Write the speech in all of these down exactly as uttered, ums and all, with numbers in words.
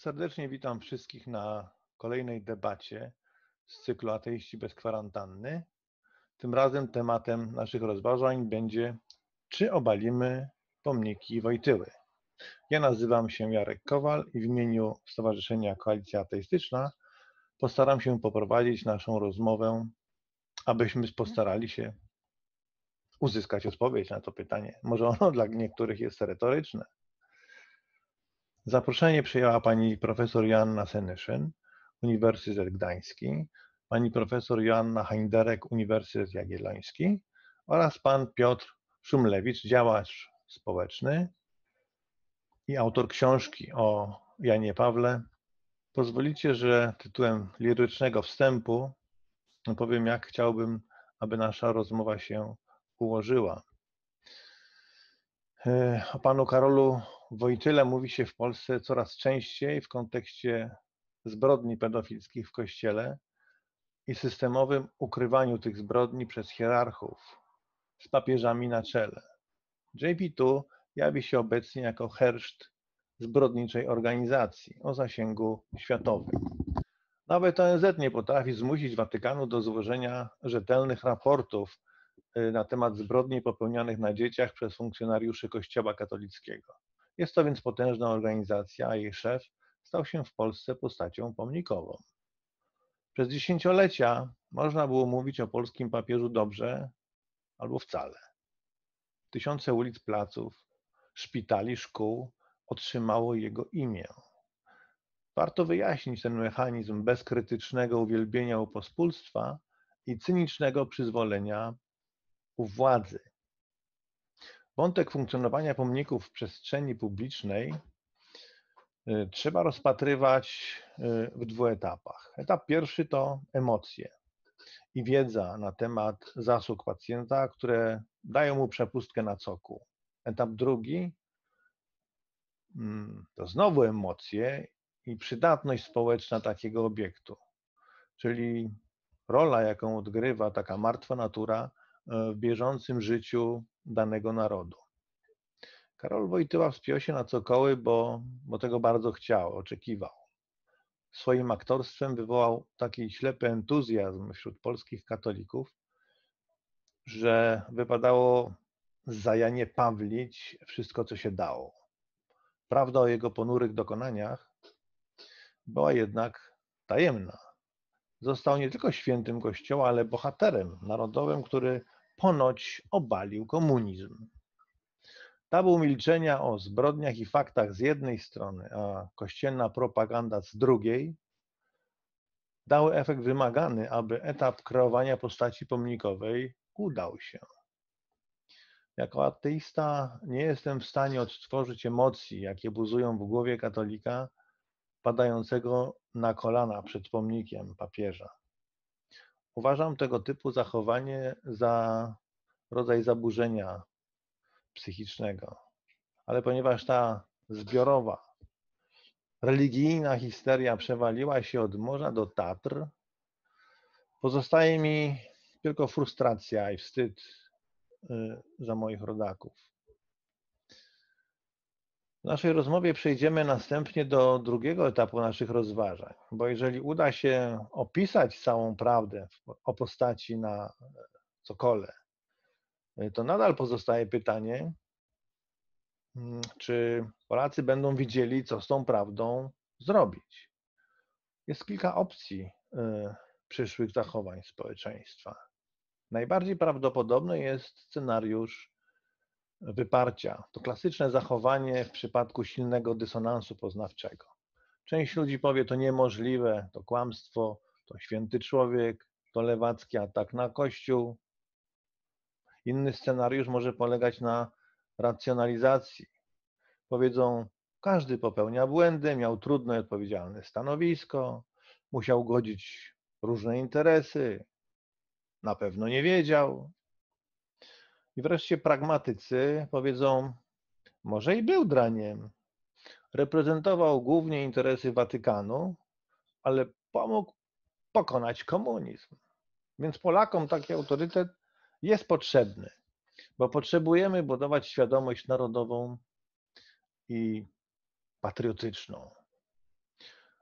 Serdecznie witam wszystkich na kolejnej debacie z cyklu Ateiści bez kwarantanny. Tym razem tematem naszych rozważań będzie, czy obalimy pomniki Wojtyły. Ja nazywam się Jarek Kowal i w imieniu Stowarzyszenia Koalicja Ateistyczna postaram się poprowadzić naszą rozmowę, abyśmy postarali się uzyskać odpowiedź na to pytanie. Może ono dla niektórych jest retoryczne. Zaproszenie przyjęła pani profesor Joanna Senyszyn, Uniwersytet Gdański, pani profesor Joanna Hajnderek, Uniwersytet Jagielloński oraz pan Piotr Szumlewicz, działacz społeczny i autor książki o Janie Pawle. Pozwolicie, że tytułem lirycznego wstępu powiem, jak chciałbym, aby nasza rozmowa się ułożyła. O panu Karolu Wojtyle mówi się w Polsce coraz częściej w kontekście zbrodni pedofilskich w Kościele i systemowym ukrywaniu tych zbrodni przez hierarchów z papieżami na czele. J P two jawi się obecnie jako herszt zbrodniczej organizacji o zasięgu światowym. Nawet O N Z nie potrafi zmusić Watykanu do złożenia rzetelnych raportów na temat zbrodni popełnianych na dzieciach przez funkcjonariuszy Kościoła katolickiego. Jest to więc potężna organizacja, a jej szef stał się w Polsce postacią pomnikową. Przez dziesięciolecia można było mówić o polskim papieżu dobrze albo wcale. Tysiące ulic, placów, szpitali, szkół otrzymało jego imię. Warto wyjaśnić ten mechanizm bezkrytycznego uwielbienia u pospólstwa i cynicznego przyzwolenia u władzy. Wątek funkcjonowania pomników w przestrzeni publicznej trzeba rozpatrywać w dwóch etapach. Etap pierwszy to emocje i wiedza na temat zasług pacjenta, które dają mu przepustkę na cokół. Etap drugi to znowu emocje i przydatność społeczna takiego obiektu, czyli rola, jaką odgrywa taka martwa natura w bieżącym życiu danego narodu. Karol Wojtyła wspiął się na cokoły, bo, bo tego bardzo chciał, oczekiwał. Swoim aktorstwem wywołał taki ślepy entuzjazm wśród polskich katolików, że wypadało zajaniepawlić wszystko, co się dało. Prawda o jego ponurych dokonaniach była jednak tajemna. Został nie tylko świętym Kościoła, ale bohaterem narodowym, który ponoć obalił komunizm. Tabu milczenia o zbrodniach i faktach z jednej strony, a kościelna propaganda z drugiej, dały efekt wymagany, aby etap kreowania postaci pomnikowej udał się. Jako ateista nie jestem w stanie odtworzyć emocji, jakie buzują w głowie katolika padającego na kolana przed pomnikiem papieża. Uważam tego typu zachowanie za rodzaj zaburzenia psychicznego. Ale ponieważ ta zbiorowa, religijna histeria przewaliła się od morza do Tatr, pozostaje mi tylko frustracja i wstyd za moich rodaków. W naszej rozmowie przejdziemy następnie do drugiego etapu naszych rozważań, bo jeżeli uda się opisać całą prawdę o postaci na cokole, to nadal pozostaje pytanie, czy Polacy będą wiedzieli, co z tą prawdą zrobić. Jest kilka opcji przyszłych zachowań społeczeństwa. Najbardziej prawdopodobny jest scenariusz wyparcia. To klasyczne zachowanie w przypadku silnego dysonansu poznawczego. Część ludzi powie, to niemożliwe, to kłamstwo, to święty człowiek, to lewacki atak na Kościół. Inny scenariusz może polegać na racjonalizacji. Powiedzą, każdy popełnia błędy, miał trudne i odpowiedzialne stanowisko, musiał godzić różne interesy, na pewno nie wiedział. I wreszcie pragmatycy powiedzą, może i był draniem, reprezentował głównie interesy Watykanu, ale pomógł pokonać komunizm. Więc Polakom taki autorytet jest potrzebny, bo potrzebujemy budować świadomość narodową i patriotyczną.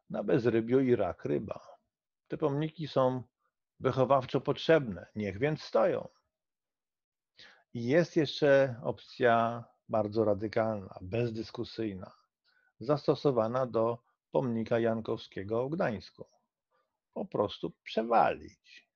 na bezrybiu i rak ryba. Te pomniki są wychowawczo potrzebne, niech więc stoją. I jest jeszcze opcja bardzo radykalna, bezdyskusyjna, zastosowana do pomnika Jankowskiego w Gdańsku. Po prostu przewalić.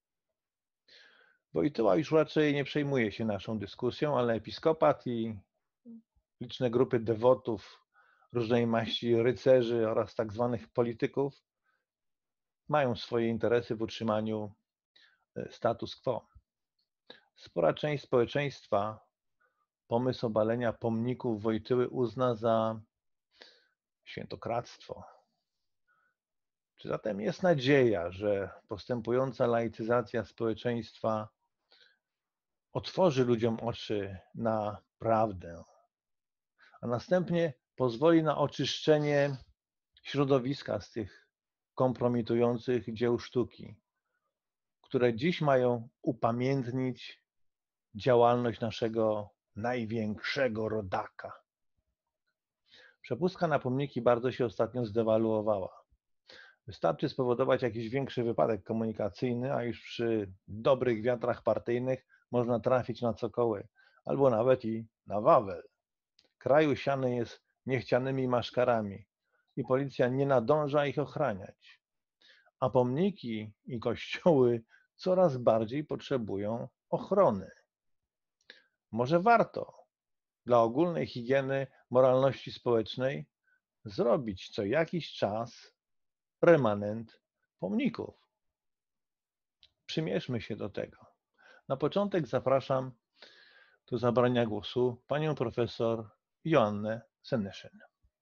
Wojtyła już raczej nie przejmuje się naszą dyskusją, ale episkopat i liczne grupy dewotów, różnej maści rycerzy oraz tak zwanych polityków mają swoje interesy w utrzymaniu status quo. Spora część społeczeństwa pomysł obalenia pomników Wojtyły uzna za świętokradztwo. Czy zatem jest nadzieja, że postępująca laicyzacja społeczeństwa otworzy ludziom oczy na prawdę, a następnie pozwoli na oczyszczenie środowiska z tych kompromitujących dzieł sztuki, które dziś mają upamiętnić działalność naszego największego rodaka? Przepustka na pomniki bardzo się ostatnio zdewaluowała. Wystarczy spowodować jakiś większy wypadek komunikacyjny, a już przy dobrych wiatrach partyjnych można trafić na cokoły, albo nawet i na Wawel. Kraj usiany jest niechcianymi maszkarami i policja nie nadąża ich ochraniać. A pomniki i kościoły coraz bardziej potrzebują ochrony. Może warto dla ogólnej higieny moralności społecznej zrobić co jakiś czas remanent pomników. Przymierzmy się do tego. Na początek zapraszam do zabrania głosu panią profesor Joannę Senyszyn.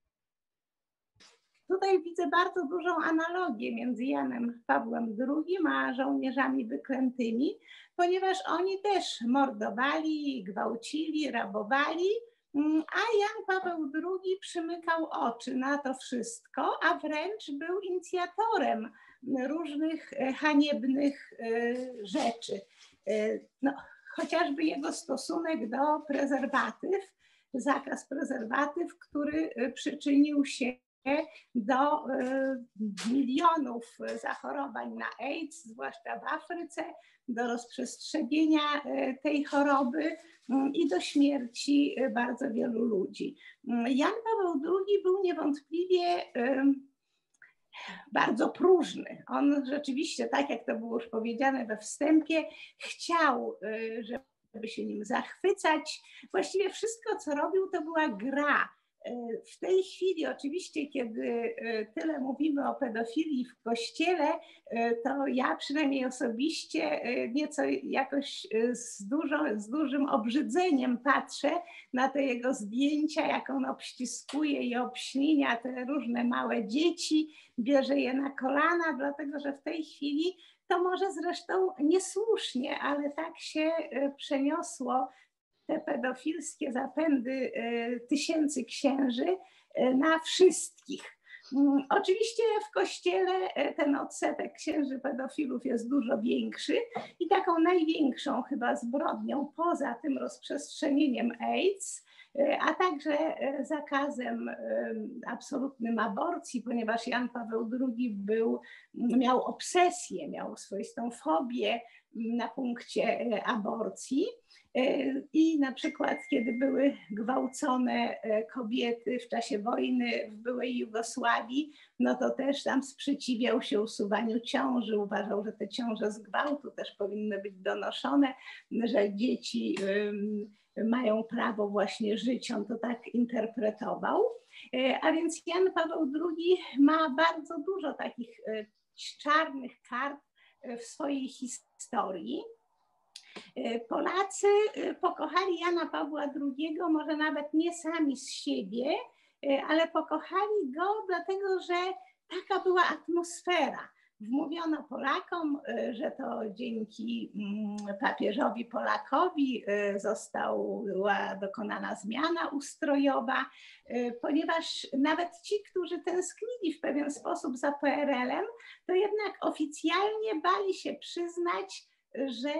Tutaj widzę bardzo dużą analogię między Janem Pawłem drugim a żołnierzami wyklętymi, ponieważ oni też mordowali, gwałcili, rabowali, a Jan Paweł drugi przymykał oczy na to wszystko, a wręcz był inicjatorem różnych haniebnych rzeczy. No, chociażby jego stosunek do prezerwatyw, zakaz prezerwatyw, który przyczynił się do milionów zachorowań na AIDS, zwłaszcza w Afryce, do rozprzestrzenienia tej choroby i do śmierci bardzo wielu ludzi. Jan Paweł drugi był niewątpliwie bardzo próżny. On rzeczywiście, tak jak to było już powiedziane we wstępie, chciał, żeby się nim zachwycać. Właściwie wszystko, co robił, to była gra. W tej chwili oczywiście, kiedy tyle mówimy o pedofilii w Kościele, to ja przynajmniej osobiście nieco jakoś z, dużo, z dużym obrzydzeniem patrzę na te jego zdjęcia, jak on obściskuje i obślina te różne małe dzieci, bierze je na kolana, dlatego że w tej chwili to może zresztą niesłusznie, ale tak się przeniosło te pedofilskie zapędy tysięcy księży na wszystkich. Oczywiście w Kościele ten odsetek księży pedofilów jest dużo większy i taką największą chyba zbrodnią poza tym rozprzestrzenieniem AIDS, a także zakazem absolutnym aborcji, ponieważ Jan Paweł drugi był, miał obsesję, miał swoistą fobię na punkcie aborcji. I na przykład, kiedy były gwałcone kobiety w czasie wojny w byłej Jugosławii, no to też tam sprzeciwiał się usuwaniu ciąży, uważał, że te ciąże z gwałtu też powinny być donoszone, że dzieci mają prawo właśnie żyć, on to tak interpretował. A więc Jan Paweł drugi ma bardzo dużo takich czarnych kart w swojej historii. Polacy pokochali Jana Pawła drugiego, może nawet nie sami z siebie, ale pokochali go dlatego, że taka była atmosfera. Wmówiono Polakom, że to dzięki papieżowi Polakowi została dokonana zmiana ustrojowa, ponieważ nawet ci, którzy tęsknili w pewien sposób za P R L-em, to jednak oficjalnie bali się przyznać, że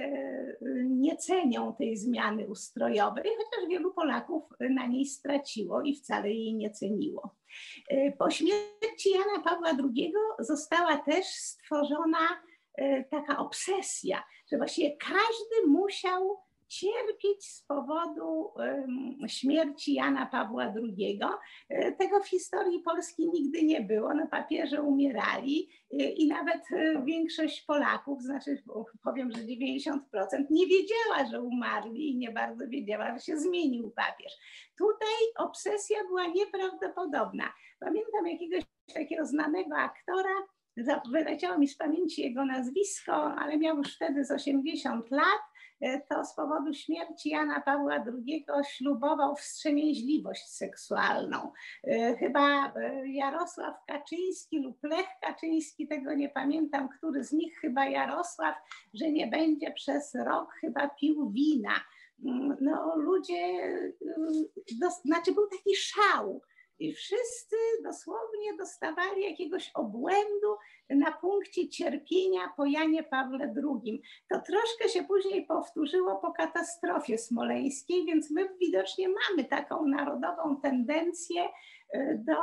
nie cenią tej zmiany ustrojowej, chociaż wielu Polaków na niej straciło i wcale jej nie ceniło. Po śmierci Jana Pawła drugiego została też stworzona taka obsesja, że właściwie każdy musiał cierpieć z powodu śmierci Jana Pawła drugiego. Tego w historii Polski nigdy nie było. No, papieże umierali i nawet większość Polaków, znaczy powiem, że dziewięćdziesiąt procent nie wiedziała, że umarli i nie bardzo wiedziała, że się zmienił papież. Tutaj obsesja była nieprawdopodobna. Pamiętam jakiegoś takiego znanego aktora, wyleciało mi z pamięci jego nazwisko, ale miał już wtedy z osiemdziesiąt lat, to z powodu śmierci Jana Pawła drugiego ślubował wstrzemięźliwość seksualną. Chyba Jarosław Kaczyński lub Lech Kaczyński, tego nie pamiętam, który z nich, chyba Jarosław, że nie będzie przez rok chyba pił wina. No ludzie, do, znaczy był taki szał. I wszyscy dosłownie dostawali jakiegoś obłędu na punkcie cierpienia po Janie Pawle drugim. To troszkę się później powtórzyło po katastrofie smoleńskiej, więc my widocznie mamy taką narodową tendencję do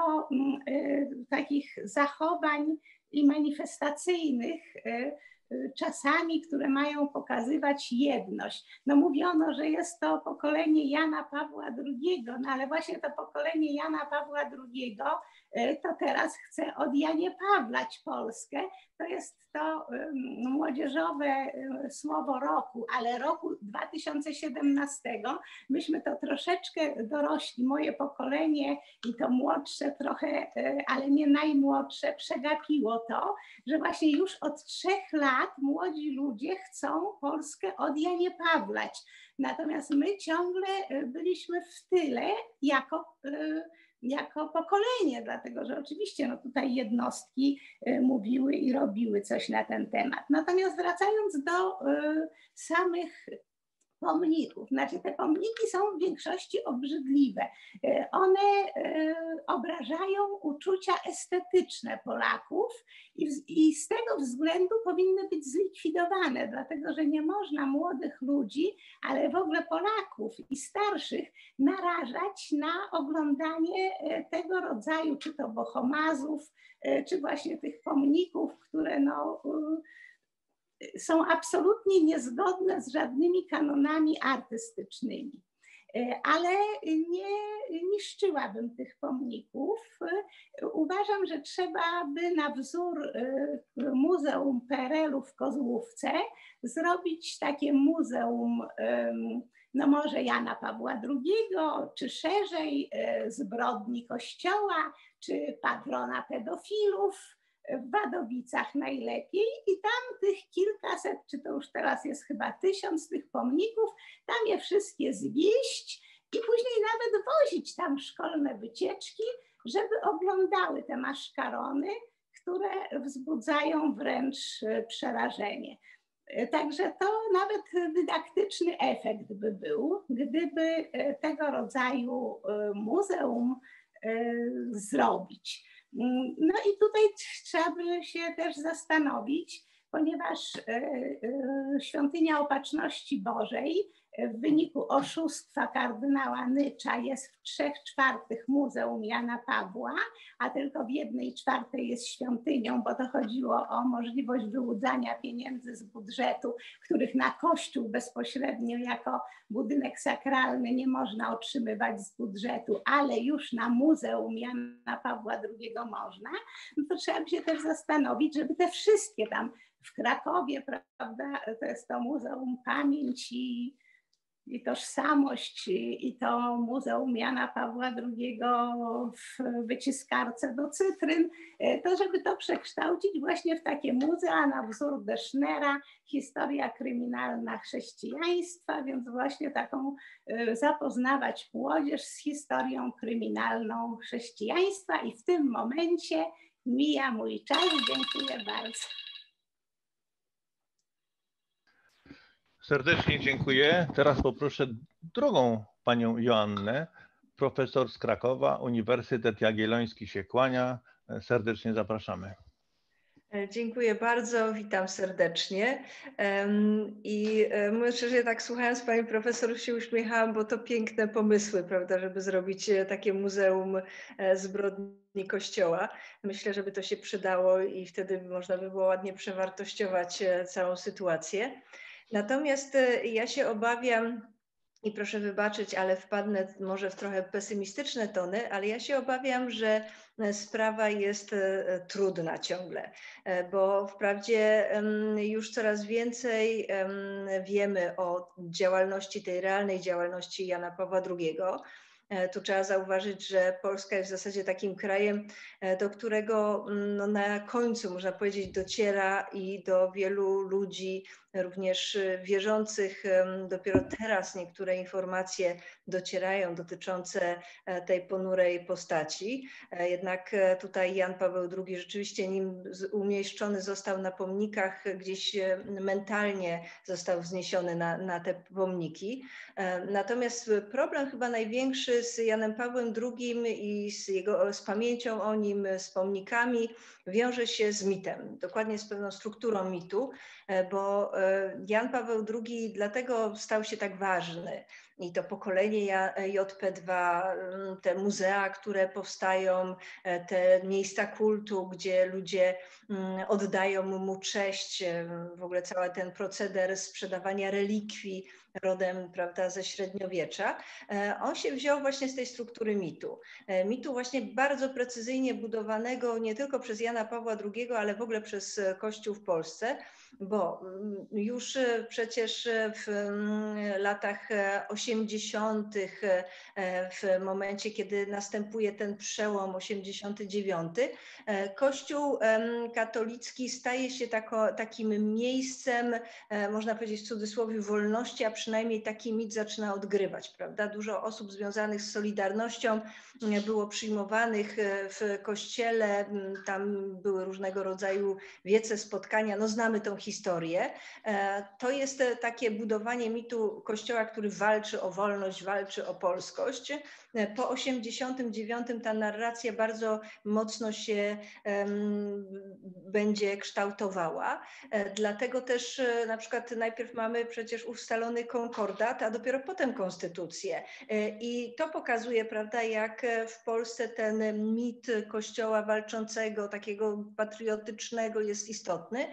takich zachowań i manifestacyjnych, czasami, które mają pokazywać jedność. No mówiono, że jest to pokolenie Jana Pawła drugiego, no ale właśnie to pokolenie Jana Pawła drugiego to teraz chce odjaniepawlać Polskę. To jest to młodzieżowe słowo roku, ale roku dwa tysiące siedemnastego myśmy to troszeczkę dorośli, moje pokolenie i to młodsze trochę, ale nie najmłodsze, przegapiło to, że właśnie już od trzech lat młodzi ludzie chcą Polskę odjaniepawlać. Natomiast my ciągle byliśmy w tyle jako jako pokolenie, dlatego że oczywiście no tutaj jednostki mówiły i robiły coś na ten temat. Natomiast wracając do samych pomników, znaczy te pomniki są w większości obrzydliwe. One obrażają uczucia estetyczne Polaków i, i z tego względu powinny być zlikwidowane, dlatego że nie można młodych ludzi, ale w ogóle Polaków i starszych narażać na oglądanie tego rodzaju, czy to bohomazów, czy właśnie tych pomników, które no, są absolutnie niezgodne z żadnymi kanonami artystycznymi. Ale nie niszczyłabym tych pomników. Uważam, że trzeba by na wzór Muzeum P R L u w Kozłówce zrobić takie muzeum, no może Jana Pawła drugiego, czy szerzej zbrodni Kościoła, czy patrona pedofilów, w Wadowicach najlepiej i tam tych kilkaset, czy to już teraz jest chyba tysiąc tych pomników, tam je wszystkie zwieść i później nawet wozić tam szkolne wycieczki, żeby oglądały te maszkarony, które wzbudzają wręcz przerażenie. Także to nawet dydaktyczny efekt by był, gdyby tego rodzaju muzeum zrobić. No i tutaj trzeba by się też zastanowić, ponieważ Świątynia Opatrzności Bożej w wyniku oszustwa kardynała Nycza jest w trzech czwartych Muzeum Jana Pawła, a tylko w jednej czwartej jest świątynią, bo to chodziło o możliwość wyłudzania pieniędzy z budżetu, których na Kościół bezpośrednio jako budynek sakralny nie można otrzymywać z budżetu, ale już na Muzeum Jana Pawła drugiego można, no to trzeba by się też zastanowić, żeby te wszystkie tam w Krakowie, prawda, to jest to Muzeum Pamięci i Tożsamość i to Muzeum Jana Pawła drugiego w wyciskarce do cytryn, to żeby to przekształcić właśnie w takie muzea na wzór Deschnera, historia kryminalna chrześcijaństwa, więc właśnie taką zapoznawać młodzież z historią kryminalną chrześcijaństwa i w tym momencie mija mój czas. Dziękuję bardzo. Serdecznie dziękuję. Teraz poproszę drugą panią Joannę, profesor z Krakowa, Uniwersytet Jagielloński się kłania. Serdecznie zapraszamy. Dziękuję bardzo, witam serdecznie. I mówiąc szczerze, tak słuchając pani profesor się uśmiechałam, bo to piękne pomysły, prawda, żeby zrobić takie muzeum zbrodni Kościoła. Myślę, żeby to się przydało i wtedy można by było ładnie przewartościować całą sytuację. Natomiast ja się obawiam, i proszę wybaczyć, ale wpadnę może w trochę pesymistyczne tony, ale ja się obawiam, że sprawa jest trudna ciągle, bo wprawdzie już coraz więcej wiemy o działalności, tej realnej działalności Jana Pawła drugiego. Tu trzeba zauważyć, że Polska jest w zasadzie takim krajem, do którego no, na końcu, można powiedzieć, dociera i do wielu ludzi, również wierzących. Dopiero teraz niektóre informacje docierają dotyczące tej ponurej postaci. Jednak tutaj Jan Paweł drugi rzeczywiście, nim umieszczony został na pomnikach, gdzieś mentalnie został wzniesiony na, na te pomniki. Natomiast problem chyba największy z Janem Pawłem drugim i z, jego, z pamięcią o nim, z pomnikami wiąże się z mitem, dokładnie z pewną strukturą mitu, bo Jan Paweł drugi dlatego stał się tak ważny. I to pokolenie J P dwa, te muzea, które powstają, te miejsca kultu, gdzie ludzie oddają mu cześć, w ogóle cały ten proceder sprzedawania relikwii rodem, prawda, ze średniowiecza, on się wziął właśnie z tej struktury mitu. Mitu właśnie bardzo precyzyjnie budowanego nie tylko przez Jana Pawła drugiego, ale w ogóle przez Kościół w Polsce, bo już przecież w latach osiemdziesiątych, w momencie, kiedy następuje ten przełom osiemdziesiąty dziewiąty, Kościół katolicki staje się tako, takim miejscem, można powiedzieć w cudzysłowie, wolności, a przynajmniej taki mit zaczyna odgrywać, prawda? Dużo osób związanych z Solidarnością było przyjmowanych w kościele, tam były różnego rodzaju wiece, spotkania, no znamy tą historię. To jest takie budowanie mitu Kościoła, który walczy o wolność, walczy o polskość. Po osiemdziesiątym dziewiątym ta narracja bardzo mocno się um, będzie kształtowała. Dlatego też na przykład najpierw mamy przecież ustalony konkordat, a dopiero potem konstytucję. I to pokazuje, prawda, jak w Polsce ten mit Kościoła walczącego, takiego patriotycznego jest istotny.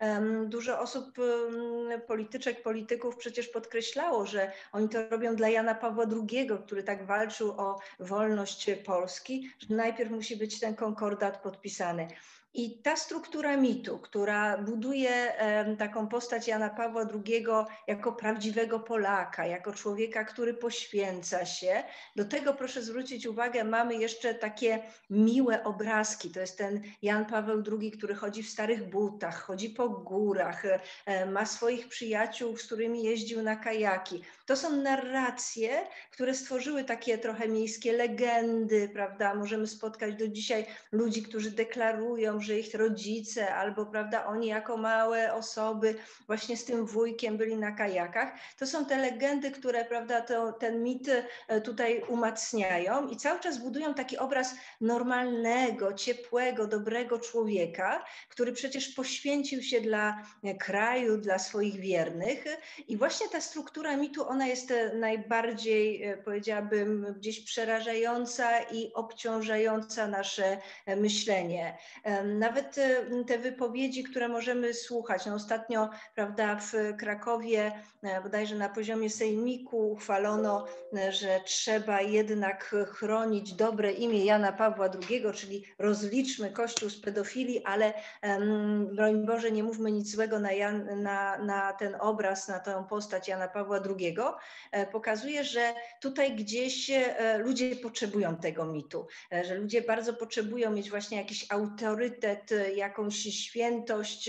Dużo osób, polityczek, polityków przecież podkreślało, że oni to robią dla Jana Pawła drugiego, który tak walczył o wolność Polski, że najpierw musi być ten konkordat podpisany. I ta struktura mitu, która buduje taką postać Jana Pawła drugiego jako prawdziwego Polaka, jako człowieka, który poświęca się, do tego proszę zwrócić uwagę, mamy jeszcze takie miłe obrazki. To jest ten Jan Paweł drugi, który chodzi w starych butach, chodzi po górach, ma swoich przyjaciół, z którymi jeździł na kajaki. To są narracje, które stworzyły takie trochę miejskie legendy, prawda? Możemy spotkać do dzisiaj ludzi, którzy deklarują, że ich rodzice albo, prawda, oni jako małe osoby właśnie z tym wujkiem byli na kajakach. To są te legendy, które, prawda, to, ten mit tutaj umacniają i cały czas budują taki obraz normalnego, ciepłego, dobrego człowieka, który przecież poświęcił się dla kraju, dla swoich wiernych. I właśnie ta struktura mitu, ona jest najbardziej, powiedziałabym, gdzieś przerażająca i obciążająca nasze myślenie. Nawet te wypowiedzi, które możemy słuchać, no ostatnio, prawda, w Krakowie, bodajże na poziomie sejmiku uchwalono, że trzeba jednak chronić dobre imię Jana Pawła drugiego, czyli rozliczmy Kościół z pedofilii, ale broń Boże, nie mówmy nic złego na, Jan, na, na ten obraz, na tę postać Jana Pawła drugiego. Pokazuje, że tutaj gdzieś ludzie potrzebują tego mitu, że ludzie bardzo potrzebują mieć właśnie jakiś autorytet, jakąś świętość.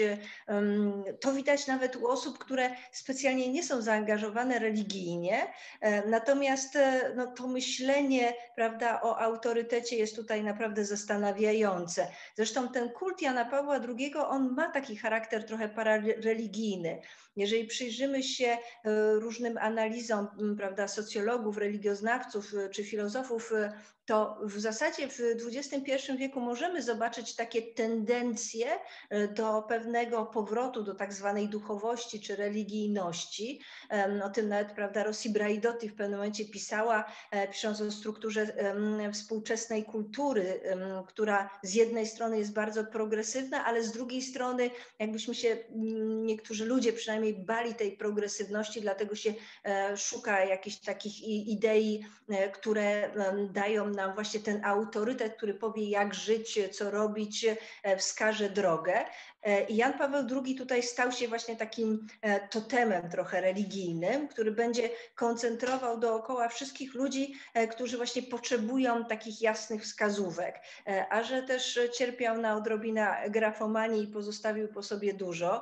To widać nawet u osób, które specjalnie nie są zaangażowane religijnie, natomiast no, to myślenie, prawda, o autorytecie jest tutaj naprawdę zastanawiające. Zresztą ten kult Jana Pawła drugiego, on ma taki charakter trochę parareligijny. Jeżeli przyjrzymy się różnym analizom, prawda, socjologów, religioznawców czy filozofów, to w zasadzie w dwudziestym pierwszym wieku możemy zobaczyć takie tendencję do pewnego powrotu do tak zwanej duchowości czy religijności. O tym nawet, prawda, Rossi Braidotti w pewnym momencie pisała, pisząc o strukturze współczesnej kultury, która z jednej strony jest bardzo progresywna, ale z drugiej strony jakbyśmy się, niektórzy ludzie przynajmniej bali tej progresywności, dlatego się szuka jakichś takich idei, które dają nam właśnie ten autorytet, który powie, jak żyć, co robić, wskaże drogę. I Jan Paweł drugi tutaj stał się właśnie takim totemem trochę religijnym, który będzie koncentrował dookoła wszystkich ludzi, którzy właśnie potrzebują takich jasnych wskazówek, a że też cierpiał na odrobinę grafomanii i pozostawił po sobie dużo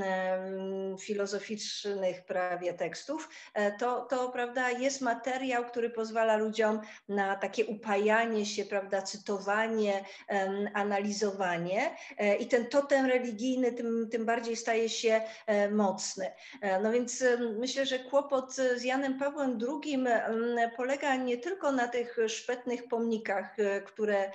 filozoficznych prawie tekstów, to, to prawda, jest materiał, który pozwala ludziom na takie upajanie się, prawda, cytowanie, analizowanie i ten totem religijny tym, tym bardziej staje się mocny. No więc myślę, że kłopot z Janem Pawłem drugim polega nie tylko na tych szpetnych pomnikach, które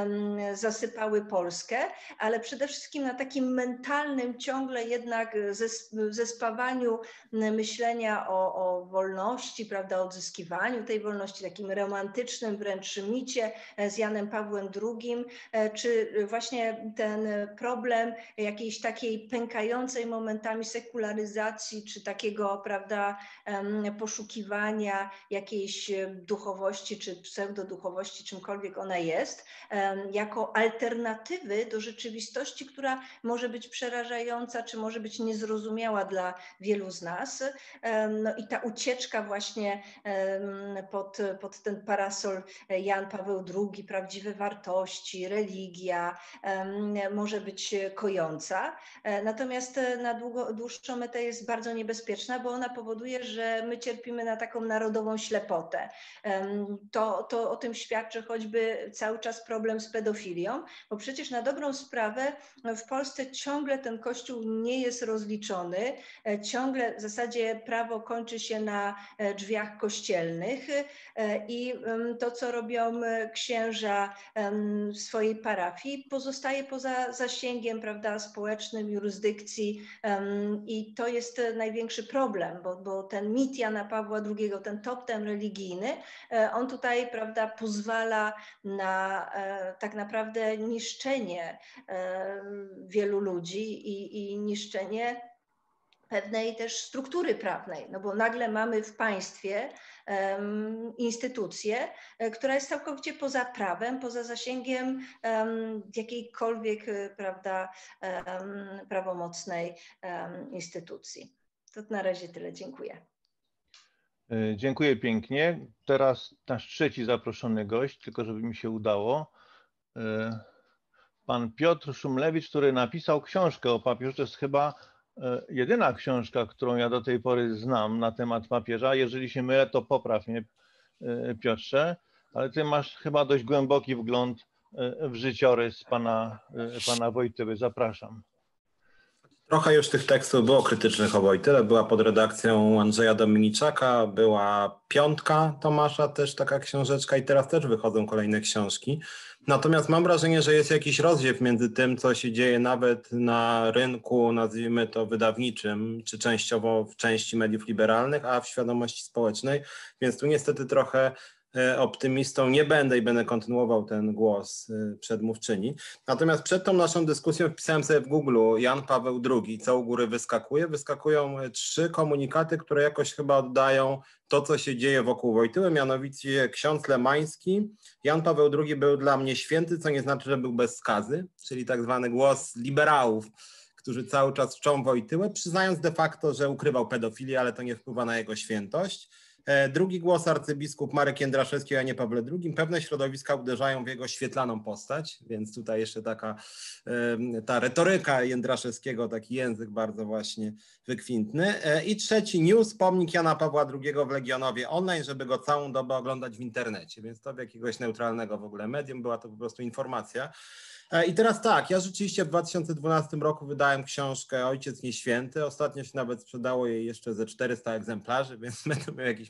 zasypały Polskę, ale przede wszystkim na takim mentalnym ciągle jednak zespawaniu myślenia o, o wolności, prawda, odzyskiwaniu tej wolności, takim romantycznym wręcz micie z Janem Pawłem drugim, czy właśnie ten problem jakiejś takiej pękającej momentami sekularyzacji, czy takiego, prawda, poszukiwania jakiejś duchowości, czy pseudoduchowości, czymkolwiek ona jest, jako alternatywy do rzeczywistości, która może być przerażająca, czy może być niezrozumiała dla wielu z nas. No i ta ucieczka właśnie pod, pod ten parasol Jan Paweł drugi, prawdziwe wartości, religia, może być kojąca. Natomiast na długo, dłuższą metę jest bardzo niebezpieczna, bo ona powoduje, że my cierpimy na taką narodową ślepotę. To, to o tym świadczy choćby cały czas problem z pedofilią, bo przecież na dobrą sprawę w Polsce ciągle ten Kościół nie jest rozliczony, ciągle w zasadzie prawo kończy się na drzwiach kościelnych i to, co robią księża w swojej parafii, pozostaje poza zasięgiem, prawda, społecznym, jurysdykcji i to jest największy problem, bo, bo ten mit Jana Pawła drugiego, ten totem religijny, on tutaj, prawda, pozwala na tak naprawdę niszczenie wielu ludzi i, i niszczenie pewnej też struktury prawnej, no bo nagle mamy w państwie um, instytucję, która jest całkowicie poza prawem, poza zasięgiem um, jakiejkolwiek, prawda, um, prawomocnej um, instytucji. To na razie tyle, dziękuję. Dziękuję pięknie. Teraz nasz trzeci zaproszony gość, tylko żeby mi się udało. Pan Piotr Szumlewicz, który napisał książkę o papieżu. To jest chyba jedyna książka, którą ja do tej pory znam na temat papieża. Jeżeli się mylę, to popraw mnie, Piotrze, ale ty masz chyba dość głęboki wgląd w życiorys pana, pana Wojtyły. Zapraszam. Trochę już tych tekstów było krytycznych o Wojtyle. Była pod redakcją Andrzeja Dominiczaka, była Piątka Tomasza, też taka książeczka i teraz też wychodzą kolejne książki. Natomiast mam wrażenie, że jest jakiś rozdziew między tym, co się dzieje nawet na rynku, nazwijmy to wydawniczym, czy częściowo w części mediów liberalnych, a w świadomości społecznej. Więc tu niestety trochę optymistą nie będę i będę kontynuował ten głos przedmówczyni. Natomiast przed tą naszą dyskusją wpisałem sobie w Google Jan Paweł drugi, co u góry wyskakuje. Wyskakują trzy komunikaty, które jakoś chyba oddają to, co się dzieje wokół Wojtyły, mianowicie ksiądz Lemański. Jan Paweł drugi był dla mnie święty, co nie znaczy, że był bez skazy, czyli tak zwany głos liberałów, którzy cały czas czczą Wojtyłę, przyznając de facto, że ukrywał pedofilię, ale to nie wpływa na jego świętość. Drugi głos arcybiskup Marek Jędraszewski o Janie Pawle drugim. Pewne środowiska uderzają w jego świetlaną postać, więc tutaj jeszcze taka ta retoryka Jędraszewskiego, taki język bardzo właśnie wykwintny. I trzeci news, pomnik Jana Pawła drugiego w Legionowie online, żeby go całą dobę oglądać w internecie, więc to w jakiegoś neutralnego w ogóle medium, była to po prostu informacja. I teraz tak, ja rzeczywiście w dwa tysiące dwunastym roku wydałem książkę Ojciec Nieświęty. Ostatnio się nawet sprzedało jej jeszcze ze czterysta egzemplarzy, więc będę miał jakiś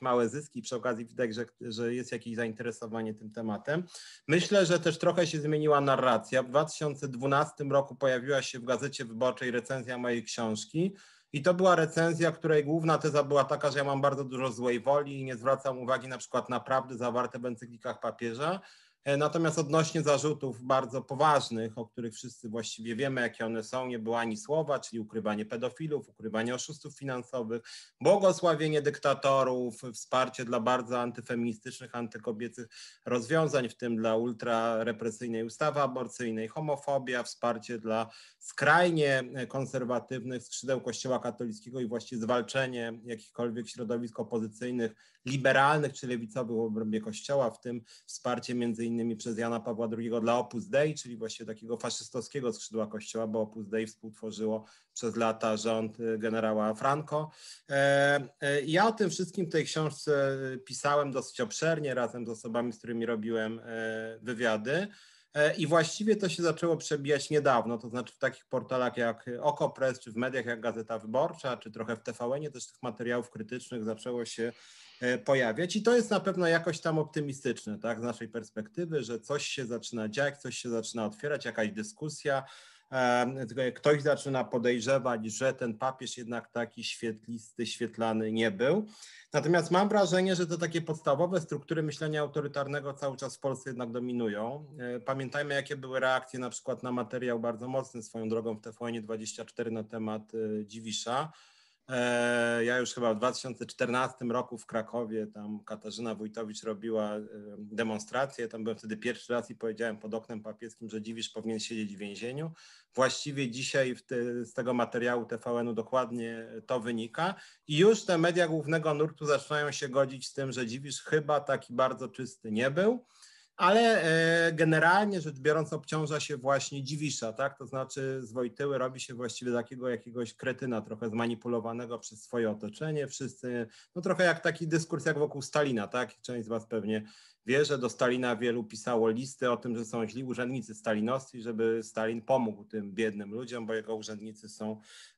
małe zyski, przy okazji widać, że, że jest jakieś zainteresowanie tym tematem. Myślę, że też trochę się zmieniła narracja. W dwa tysiące dwunastym roku pojawiła się w Gazecie Wyborczej recenzja mojej książki i to była recenzja, której główna teza była taka, że ja mam bardzo dużo złej woli i nie zwracam uwagi na przykład na prawdy zawarte w encyklikach papieża. Natomiast odnośnie zarzutów bardzo poważnych, o których wszyscy właściwie wiemy, jakie one są, nie było ani słowa, czyli ukrywanie pedofilów, ukrywanie oszustów finansowych, błogosławienie dyktatorów, wsparcie dla bardzo antyfeministycznych, antykobiecych rozwiązań, w tym dla ultrarepresyjnej ustawy aborcyjnej, homofobia, wsparcie dla skrajnie konserwatywnych skrzydeł Kościoła katolickiego i właściwie zwalczenie jakichkolwiek środowisk opozycyjnych, liberalnych czy lewicowych w obrębie Kościoła, w tym wsparcie między innymi przez Jana Pawła drugiego dla Opus Dei, czyli właściwie takiego faszystowskiego skrzydła Kościoła, bo Opus Dei współtworzyło przez lata rząd generała Franco. Ja o tym wszystkim w tej książce pisałem dosyć obszernie razem z osobami, z którymi robiłem wywiady. I właściwie to się zaczęło przebijać niedawno, to znaczy w takich portalach jak Okopres, czy w mediach jak Gazeta Wyborcza, czy trochę w T V N-ie też tych materiałów krytycznych zaczęło się pojawiać i to jest na pewno jakoś tam optymistyczne, tak, z naszej perspektywy, że coś się zaczyna dziać, coś się zaczyna otwierać, jakaś dyskusja, ktoś zaczyna podejrzewać, że ten papież jednak taki świetlisty, świetlany nie był. Natomiast mam wrażenie, że te takie podstawowe struktury myślenia autorytarnego cały czas w Polsce jednak dominują. Pamiętajmy, jakie były reakcje na przykład na materiał bardzo mocny swoją drogą w T V N dwadzieścia cztery na temat Dziwisza. Ja już chyba w dwa tysiące czternastym roku w Krakowie, tam Katarzyna Wójtowicz robiła demonstrację, tam byłem wtedy pierwszy raz i powiedziałem pod oknem papieskim, że Dziwisz powinien siedzieć w więzieniu. Właściwie dzisiaj te, z tego materiału T V N-u dokładnie to wynika i już te media głównego nurtu zaczynają się godzić z tym, że Dziwisz chyba taki bardzo czysty nie był. Ale generalnie rzecz biorąc obciąża się właśnie Dziwisza, tak? To znaczy z Wojtyły robi się właściwie takiego jakiegoś kretyna, trochę zmanipulowanego przez swoje otoczenie. Wszyscy, no trochę jak taki dyskurs jak wokół Stalina, tak? Część z was pewnie wie, że do Stalina wielu pisało listy o tym, że są źli urzędnicy stalinowscy, żeby Stalin pomógł tym biednym ludziom, bo jego urzędnicy są,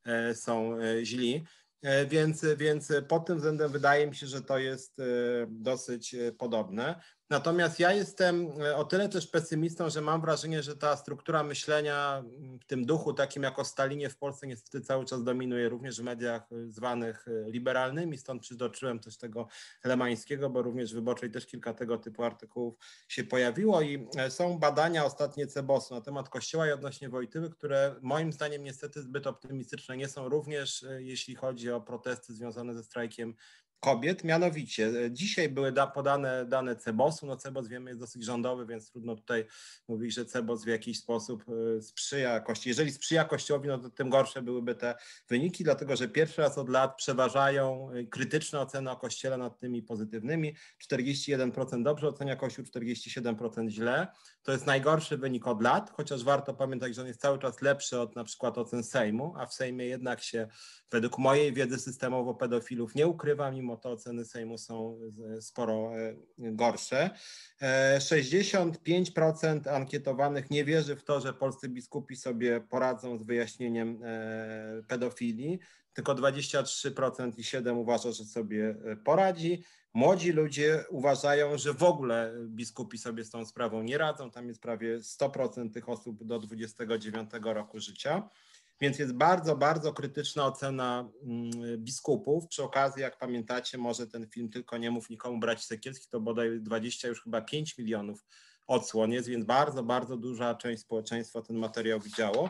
są źli. Więc, więc pod tym względem wydaje mi się, że to jest dosyć podobne. Natomiast ja jestem o tyle też pesymistą, że mam wrażenie, że ta struktura myślenia w tym duchu takim jak o Stalinie w Polsce niestety cały czas dominuje również w mediach zwanych liberalnymi, stąd przytoczyłem też tego Lemańskiego, bo również w Wyborczej też kilka tego typu artykułów się pojawiło i są badania ostatnie Cebosu na temat Kościoła i odnośnie Wojtyły, które moim zdaniem niestety zbyt optymistyczne nie są, również jeśli chodzi o protesty związane ze strajkiem kobiet. Mianowicie dzisiaj były da, podane dane Cebosu, no Cebos wiemy jest dosyć rządowy, więc trudno tutaj mówić, że Cebos w jakiś sposób sprzyja Kościołowi. Jeżeli sprzyja Kościołowi, no to tym gorsze byłyby te wyniki, dlatego że pierwszy raz od lat przeważają krytyczne oceny o Kościele nad tymi pozytywnymi. czterdzieści jeden procent dobrze ocenia Kościół, czterdzieści siedem procent źle. To jest najgorszy wynik od lat, chociaż warto pamiętać, że on jest cały czas lepszy od na przykład ocen Sejmu, a w Sejmie jednak się według mojej wiedzy systemowo pedofilów nie ukrywa, mimo to oceny Sejmu są sporo gorsze. sześćdziesiąt pięć procent ankietowanych nie wierzy w to, że polscy biskupi sobie poradzą z wyjaśnieniem pedofilii, tylko dwadzieścia trzy procent i siedem procent uważa, że sobie poradzi. Młodzi ludzie uważają, że w ogóle biskupi sobie z tą sprawą nie radzą. Tam jest prawie sto procent tych osób do dwudziestego dziewiątego roku życia. Więc jest bardzo, bardzo krytyczna ocena biskupów. Przy okazji, jak pamiętacie, może ten film Tylko nie mów nikomu braci Sekielskich to bodaj dwadzieścia już chyba pięć milionów odsłon jest, więc bardzo, bardzo duża część społeczeństwa ten materiał widziało.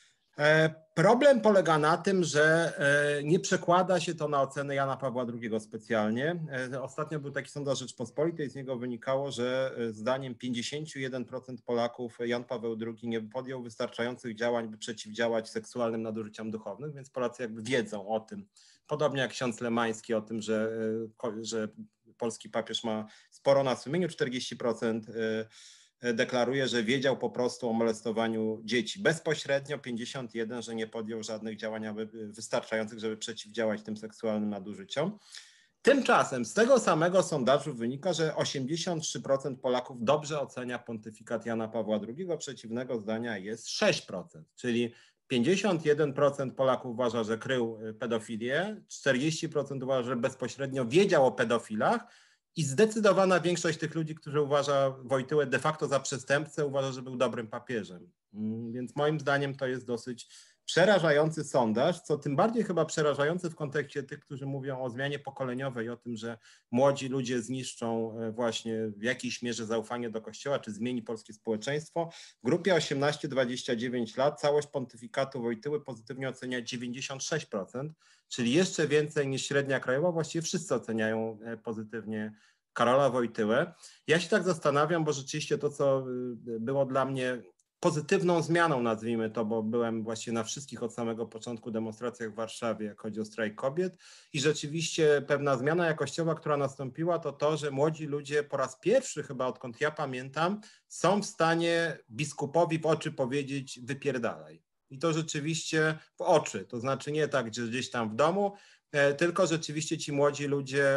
Problem polega na tym, że nie przekłada się to na ocenę Jana Pawła drugiego specjalnie. Ostatnio był taki sondaż Rzeczpospolitej, z niego wynikało, że zdaniem pięćdziesiąt jeden procent Polaków Jan Paweł drugi nie podjął wystarczających działań, by przeciwdziałać seksualnym nadużyciom duchownym, więc Polacy jakby wiedzą o tym, podobnie jak ksiądz Lemański o tym, że, że polski papież ma sporo na sumieniu, czterdzieści procent deklaruje, że wiedział po prostu o molestowaniu dzieci. Bezpośrednio pięćdziesiąt jeden procent, że nie podjął żadnych działań wystarczających, żeby przeciwdziałać tym seksualnym nadużyciom. Tymczasem z tego samego sondażu wynika, że osiemdziesiąt trzy procent Polaków dobrze ocenia pontyfikat Jana Pawła drugiego, przeciwnego zdania jest sześć procent, czyli pięćdziesiąt jeden procent Polaków uważa, że krył pedofilię, czterdzieści procent uważa, że bezpośrednio wiedział o pedofilach i zdecydowana większość tych ludzi, którzy uważa Wojtyłę de facto za przestępcę, uważa, że był dobrym papieżem. Więc moim zdaniem to jest dosyć przerażający sondaż, co tym bardziej chyba przerażający w kontekście tych, którzy mówią o zmianie pokoleniowej, o tym, że młodzi ludzie zniszczą właśnie w jakiejś mierze zaufanie do Kościoła, czy zmieni polskie społeczeństwo. W grupie osiemnaście do dwudziestu dziewięciu lat całość pontyfikatu Wojtyły pozytywnie ocenia dziewięćdziesiąt sześć procent, czyli jeszcze więcej niż średnia krajowa. Właściwie wszyscy oceniają pozytywnie Karola Wojtyłę. Ja się tak zastanawiam, bo rzeczywiście to, co było dla mnie pozytywną zmianą, nazwijmy to, bo byłem właśnie na wszystkich od samego początku demonstracjach w Warszawie, jak chodzi o strajk kobiet, i rzeczywiście pewna zmiana jakościowa, która nastąpiła, to to, że młodzi ludzie po raz pierwszy chyba odkąd ja pamiętam są w stanie biskupowi w oczy powiedzieć wypierdalaj. I to rzeczywiście w oczy, to znaczy nie tak, że gdzieś tam w domu, tylko rzeczywiście ci młodzi ludzie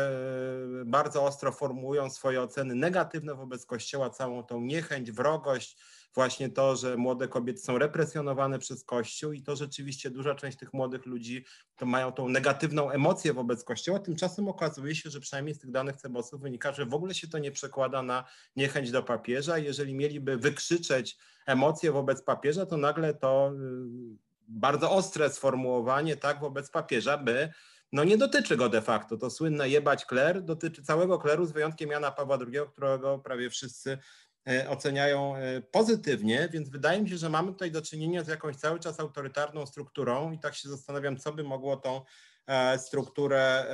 bardzo ostro formułują swoje oceny negatywne wobec Kościoła, całą tą niechęć, wrogość, właśnie to, że młode kobiety są represjonowane przez Kościół i to rzeczywiście duża część tych młodych ludzi to mają tą negatywną emocję wobec Kościoła. Tymczasem okazuje się, że przynajmniej z tych danych Cebosów wynika, że w ogóle się to nie przekłada na niechęć do papieża. Jeżeli mieliby wykrzyczeć emocje wobec papieża, to nagle to bardzo ostre sformułowanie tak wobec papieża by no nie dotyczy go de facto. To słynne jebać kler dotyczy całego kleru z wyjątkiem Jana Pawła drugiego, którego prawie wszyscy oceniają pozytywnie, więc wydaje mi się, że mamy tutaj do czynienia z jakąś cały czas autorytarną strukturą i tak się zastanawiam, co by mogło tą strukturę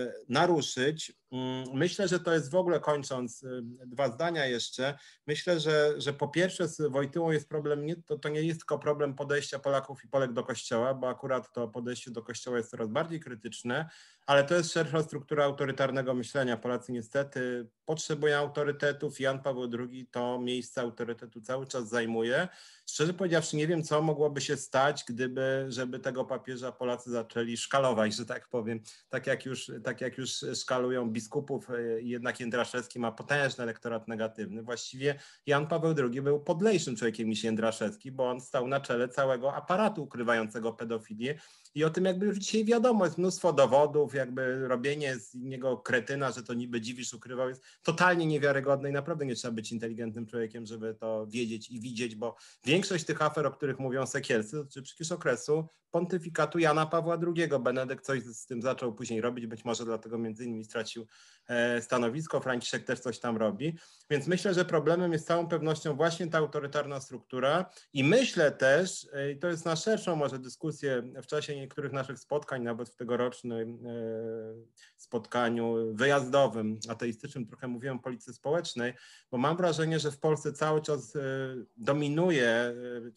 naruszyć. Myślę, że to jest w ogóle, kończąc, dwa zdania jeszcze, myślę, że, że po pierwsze z Wojtyłą jest problem, nie, to, to nie jest tylko problem podejścia Polaków i Polek do Kościoła, bo akurat to podejście do Kościoła jest coraz bardziej krytyczne, ale to jest szersza struktura autorytarnego myślenia. Polacy niestety potrzebują autorytetów. Jan Paweł drugi to miejsce autorytetu cały czas zajmuje. Szczerze powiedziawszy, nie wiem, co mogłoby się stać, gdyby, żeby tego papieża Polacy zaczęli szkalować, że tak powiem, tak jak już, tak jak już szkalują biskupów, jednak Jędraszewski ma potężny elektorat negatywny. Właściwie Jan Paweł drugi był podlejszym człowiekiem niż Jędraszewski, bo on stał na czele całego aparatu ukrywającego pedofilię. I o tym jakby już dzisiaj wiadomo, jest mnóstwo dowodów, jakby robienie z niego kretyna, że to niby Dziwisz ukrywał, jest totalnie niewiarygodne i naprawdę nie trzeba być inteligentnym człowiekiem, żeby to wiedzieć i widzieć, bo większość tych afer, o których mówią Sekielscy, dotyczy przecież okresu pontyfikatu Jana Pawła drugiego. Benedykt coś z tym zaczął później robić, być może dlatego między innymi stracił stanowisko, Franciszek też coś tam robi, więc myślę, że problemem jest z całą pewnością właśnie ta autorytarna struktura i myślę też, i to jest na szerszą może dyskusję w czasie niektórych naszych spotkań, nawet w tegorocznym spotkaniu wyjazdowym, ateistycznym, trochę mówiłem o polityce społecznej, bo mam wrażenie, że w Polsce cały czas dominuje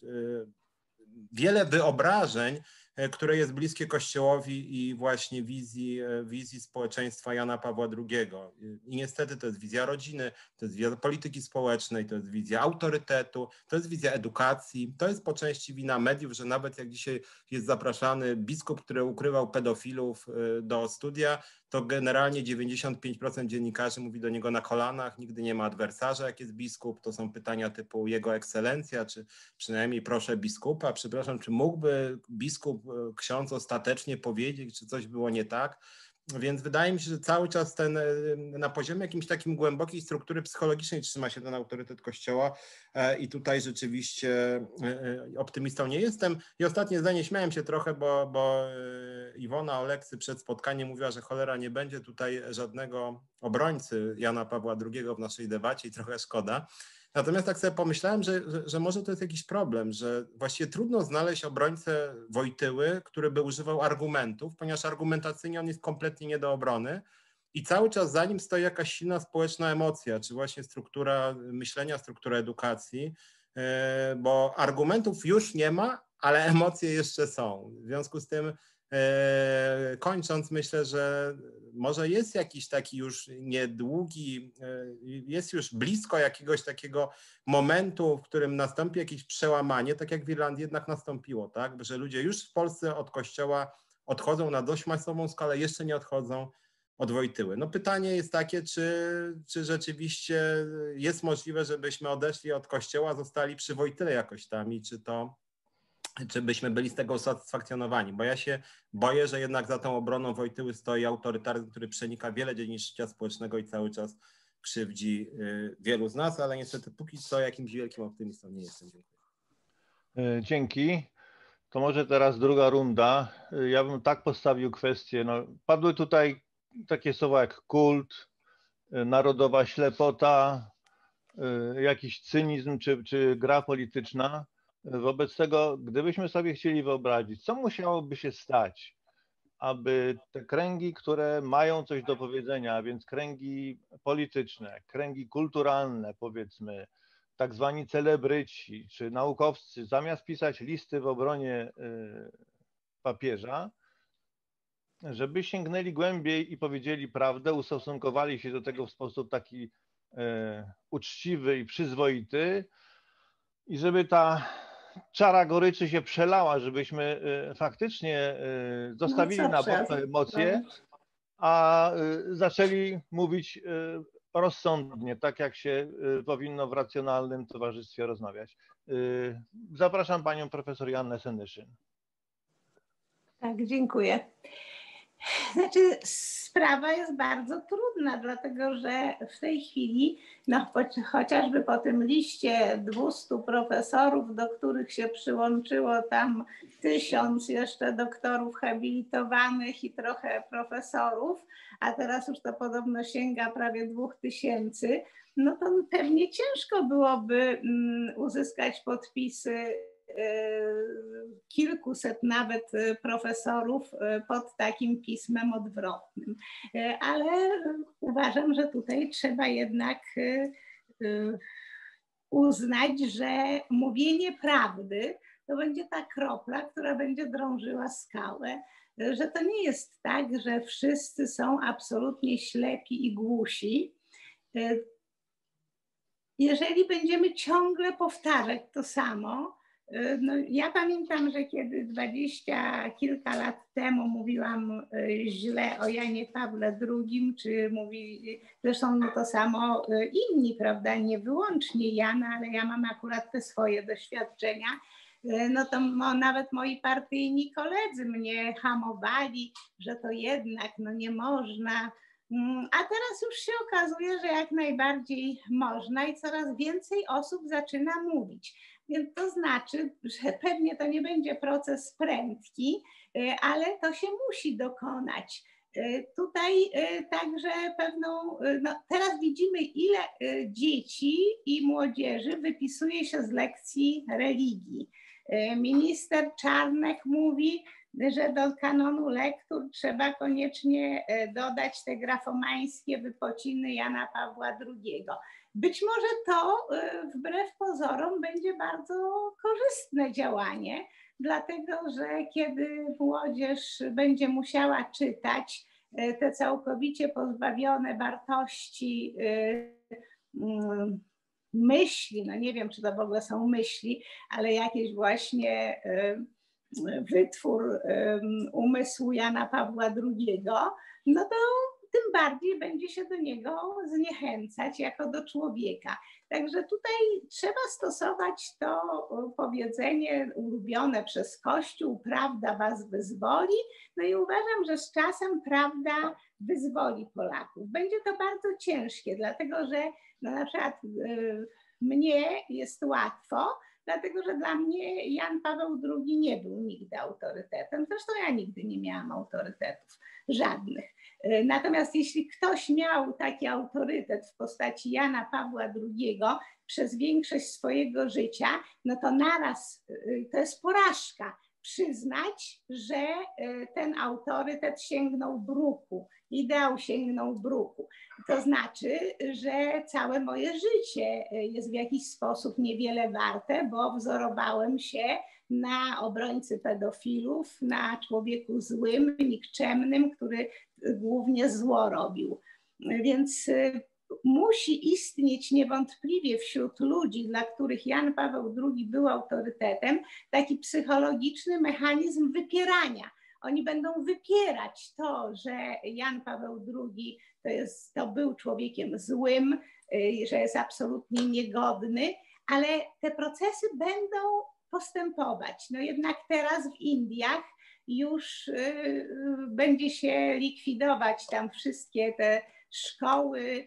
wiele wyobrażeń, które jest bliskie Kościołowi i właśnie wizji, wizji społeczeństwa Jana Pawła drugiego. I niestety to jest wizja rodziny, to jest wizja polityki społecznej, to jest wizja autorytetu, to jest wizja edukacji, to jest po części wina mediów, że nawet jak dzisiaj jest zapraszany biskup, który ukrywał pedofilów do studia, to generalnie dziewięćdziesiąt pięć procent dziennikarzy mówi do niego na kolanach, nigdy nie ma adwersarza, jak jest biskup, to są pytania typu jego ekscelencja, czy przynajmniej proszę biskupa, przepraszam, czy mógłby biskup, ksiądz ostatecznie powiedzieć, czy coś było nie tak. Więc wydaje mi się, że cały czas ten, na poziomie jakimś takim głębokiej struktury psychologicznej trzyma się ten autorytet Kościoła i tutaj rzeczywiście optymistą nie jestem. I ostatnie zdanie, śmiałem się trochę, bo, bo Iwona Oleksy przed spotkaniem mówiła, że cholera nie będzie tutaj żadnego obrońcy Jana Pawła drugiego w naszej debacie i trochę szkoda. Natomiast tak sobie pomyślałem, że, że, że może to jest jakiś problem, że właściwie trudno znaleźć obrońcę Wojtyły, który by używał argumentów, ponieważ argumentacyjnie on jest kompletnie nie do obrony i cały czas za nim stoi jakaś silna społeczna emocja, czy właśnie struktura myślenia, struktura edukacji, bo argumentów już nie ma, ale emocje jeszcze są. W związku z tym kończąc, myślę, że może jest jakiś taki już niedługi, jest już blisko jakiegoś takiego momentu, w którym nastąpi jakieś przełamanie, tak jak w Irlandii jednak nastąpiło, tak? Że ludzie już w Polsce od Kościoła odchodzą na dość masową skalę, jeszcze nie odchodzą od Wojtyły. No pytanie jest takie, czy, czy rzeczywiście jest możliwe, żebyśmy odeszli od Kościoła, zostali przy Wojtyle jakoś tam i czy to czy byśmy byli z tego usatysfakcjonowani, bo ja się boję, że jednak za tą obroną Wojtyły stoi autorytaryzm, który przenika wiele dziedzin życia społecznego i cały czas krzywdzi wielu z nas, ale niestety póki co jakimś wielkim optymistą nie jestem. Dziękuję. Dzięki. To może teraz druga runda. Ja bym tak postawił kwestię. No, padły tutaj takie słowa jak kult, narodowa ślepota, jakiś cynizm czy, czy gra polityczna. Wobec tego, gdybyśmy sobie chcieli wyobrazić, co musiałoby się stać, aby te kręgi, które mają coś do powiedzenia, a więc kręgi polityczne, kręgi kulturalne, powiedzmy, tak zwani celebryci czy naukowcy, zamiast pisać listy w obronie papieża, żeby sięgnęli głębiej i powiedzieli prawdę, ustosunkowali się do tego w sposób taki uczciwy i przyzwoity i żeby ta czara goryczy się przelała, żebyśmy faktycznie zostawili no na bok te emocje, a zaczęli mówić rozsądnie, tak jak się powinno w racjonalnym towarzystwie rozmawiać. Zapraszam panią profesor Joannę Senyszyn. Tak, dziękuję. Znaczy, sprawa jest bardzo trudna, dlatego że w tej chwili, no, chociażby po tym liście dwustu profesorów, do których się przyłączyło tam tysiąc jeszcze doktorów habilitowanych i trochę profesorów, a teraz już to podobno sięga prawie dwóch tysięcy, no to pewnie ciężko byłoby um, uzyskać podpisy kilkuset nawet profesorów pod takim pismem odwrotnym. Ale uważam, że tutaj trzeba jednak uznać, że mówienie prawdy to będzie ta kropla, która będzie drążyła skałę, że to nie jest tak, że wszyscy są absolutnie ślepi i głusi. Jeżeli będziemy ciągle powtarzać to samo, no, ja pamiętam, że kiedy dwadzieścia kilka lat temu mówiłam źle o Janie Pawle drugi, czy mówili, zresztą to samo inni, prawda, nie wyłącznie Jana, ale ja mam akurat te swoje doświadczenia, no to mo, nawet moi partyjni koledzy mnie hamowali, że to jednak no nie można. A teraz już się okazuje, że jak najbardziej można i coraz więcej osób zaczyna mówić. Więc to znaczy, że pewnie to nie będzie proces prędki, ale to się musi dokonać. Tutaj także pewną, no teraz widzimy, ile dzieci i młodzieży wypisuje się z lekcji religii. Minister Czarnek mówi, że do kanonu lektur trzeba koniecznie dodać te grafomańskie wypociny Jana Pawła drugiego. Być może to wbrew pozorom będzie bardzo korzystne działanie, dlatego że kiedy młodzież będzie musiała czytać te całkowicie pozbawione wartości myśli, no nie wiem, czy to w ogóle są myśli, ale jakieś właśnie wytwór umysłu Jana Pawła drugiego, no to tym bardziej będzie się do niego zniechęcać jako do człowieka. Także tutaj trzeba stosować to powiedzenie ulubione przez Kościół, prawda was wyzwoli. No i uważam, że z czasem prawda wyzwoli Polaków. Będzie to bardzo ciężkie, dlatego że no na przykład y, mnie jest łatwo, dlatego że dla mnie Jan Paweł drugi nie był nigdy autorytetem. Zresztą ja nigdy nie miałam autorytetów, żadnych. Natomiast jeśli ktoś miał taki autorytet w postaci Jana Pawła drugiego przez większość swojego życia, no to naraz to jest porażka przyznać, że ten autorytet sięgnął bruku, ideał sięgnął bruku. To znaczy, że całe moje życie jest w jakiś sposób niewiele warte, bo wzorowałem się na obrońcy pedofilów, na człowieku złym, nikczemnym, który głównie zło robił. Więc musi istnieć niewątpliwie wśród ludzi, dla których Jan Paweł drugi był autorytetem, taki psychologiczny mechanizm wypierania. Oni będą wypierać to, że Jan Paweł drugi to, jest, to był człowiekiem złym, że jest absolutnie niegodny, ale te procesy będą postępować. No jednak teraz w Indiach już będzie się likwidować tam wszystkie te szkoły,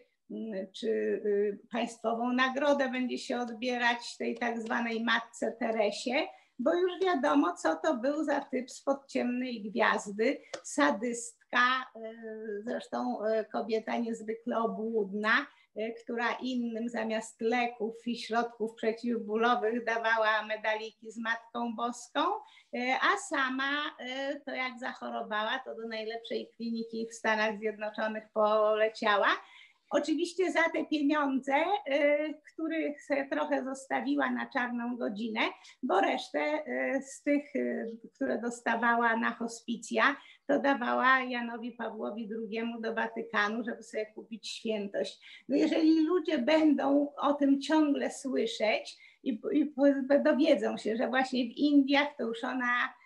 czy państwową nagrodę będzie się odbierać tej tak zwanej Matce Teresie, bo już wiadomo, co to był za typ spod ciemnej gwiazdy, sadystka, zresztą kobieta niezwykle obłudna, która innym zamiast leków i środków przeciwbólowych dawała medaliki z Matką Boską, a sama to jak zachorowała, to do najlepszej kliniki w Stanach Zjednoczonych poleciała. Oczywiście za te pieniądze, których sobie trochę zostawiła na czarną godzinę, bo resztę z tych, które dostawała na hospicja, to dawała Janowi Pawłowi drugiemu do Watykanu, żeby sobie kupić świętość. No jeżeli ludzie będą o tym ciągle słyszeć i, i dowiedzą się, że właśnie w Indiach to już ona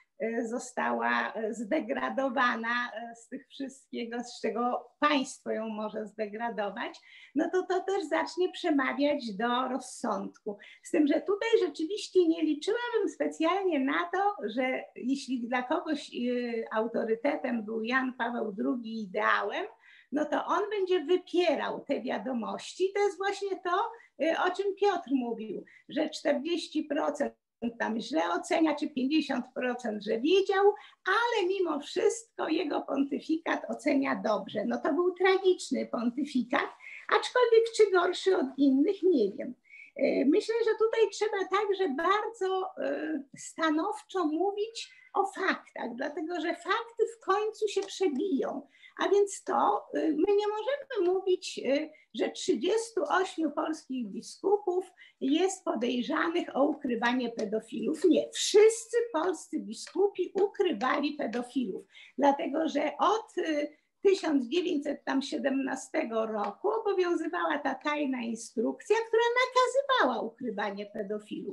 została zdegradowana z tych wszystkiego, z czego państwo ją może zdegradować, no to to też zacznie przemawiać do rozsądku. Z tym, że tutaj rzeczywiście nie liczyłabym specjalnie na to, że jeśli dla kogoś autorytetem był Jan Paweł drugi ideałem, no to on będzie wypierał te wiadomości. To jest właśnie to, o czym Piotr mówił, że czterdzieści procent tam źle ocenia, czy pięćdziesiąt procent, że wiedział, ale mimo wszystko jego pontyfikat ocenia dobrze. No to był tragiczny pontyfikat, aczkolwiek czy gorszy od innych, nie wiem. Myślę, że tutaj trzeba także bardzo stanowczo mówić o faktach, dlatego że fakty w końcu się przebiją. A więc to my nie możemy mówić, że trzydziestu ośmiu polskich biskupów jest podejrzanych o ukrywanie pedofilów. Nie, wszyscy polscy biskupi ukrywali pedofilów, dlatego że od tysiąc dziewięćset siedemnastego roku obowiązywała ta tajna instrukcja, która nakazywała ukrywanie pedofilów.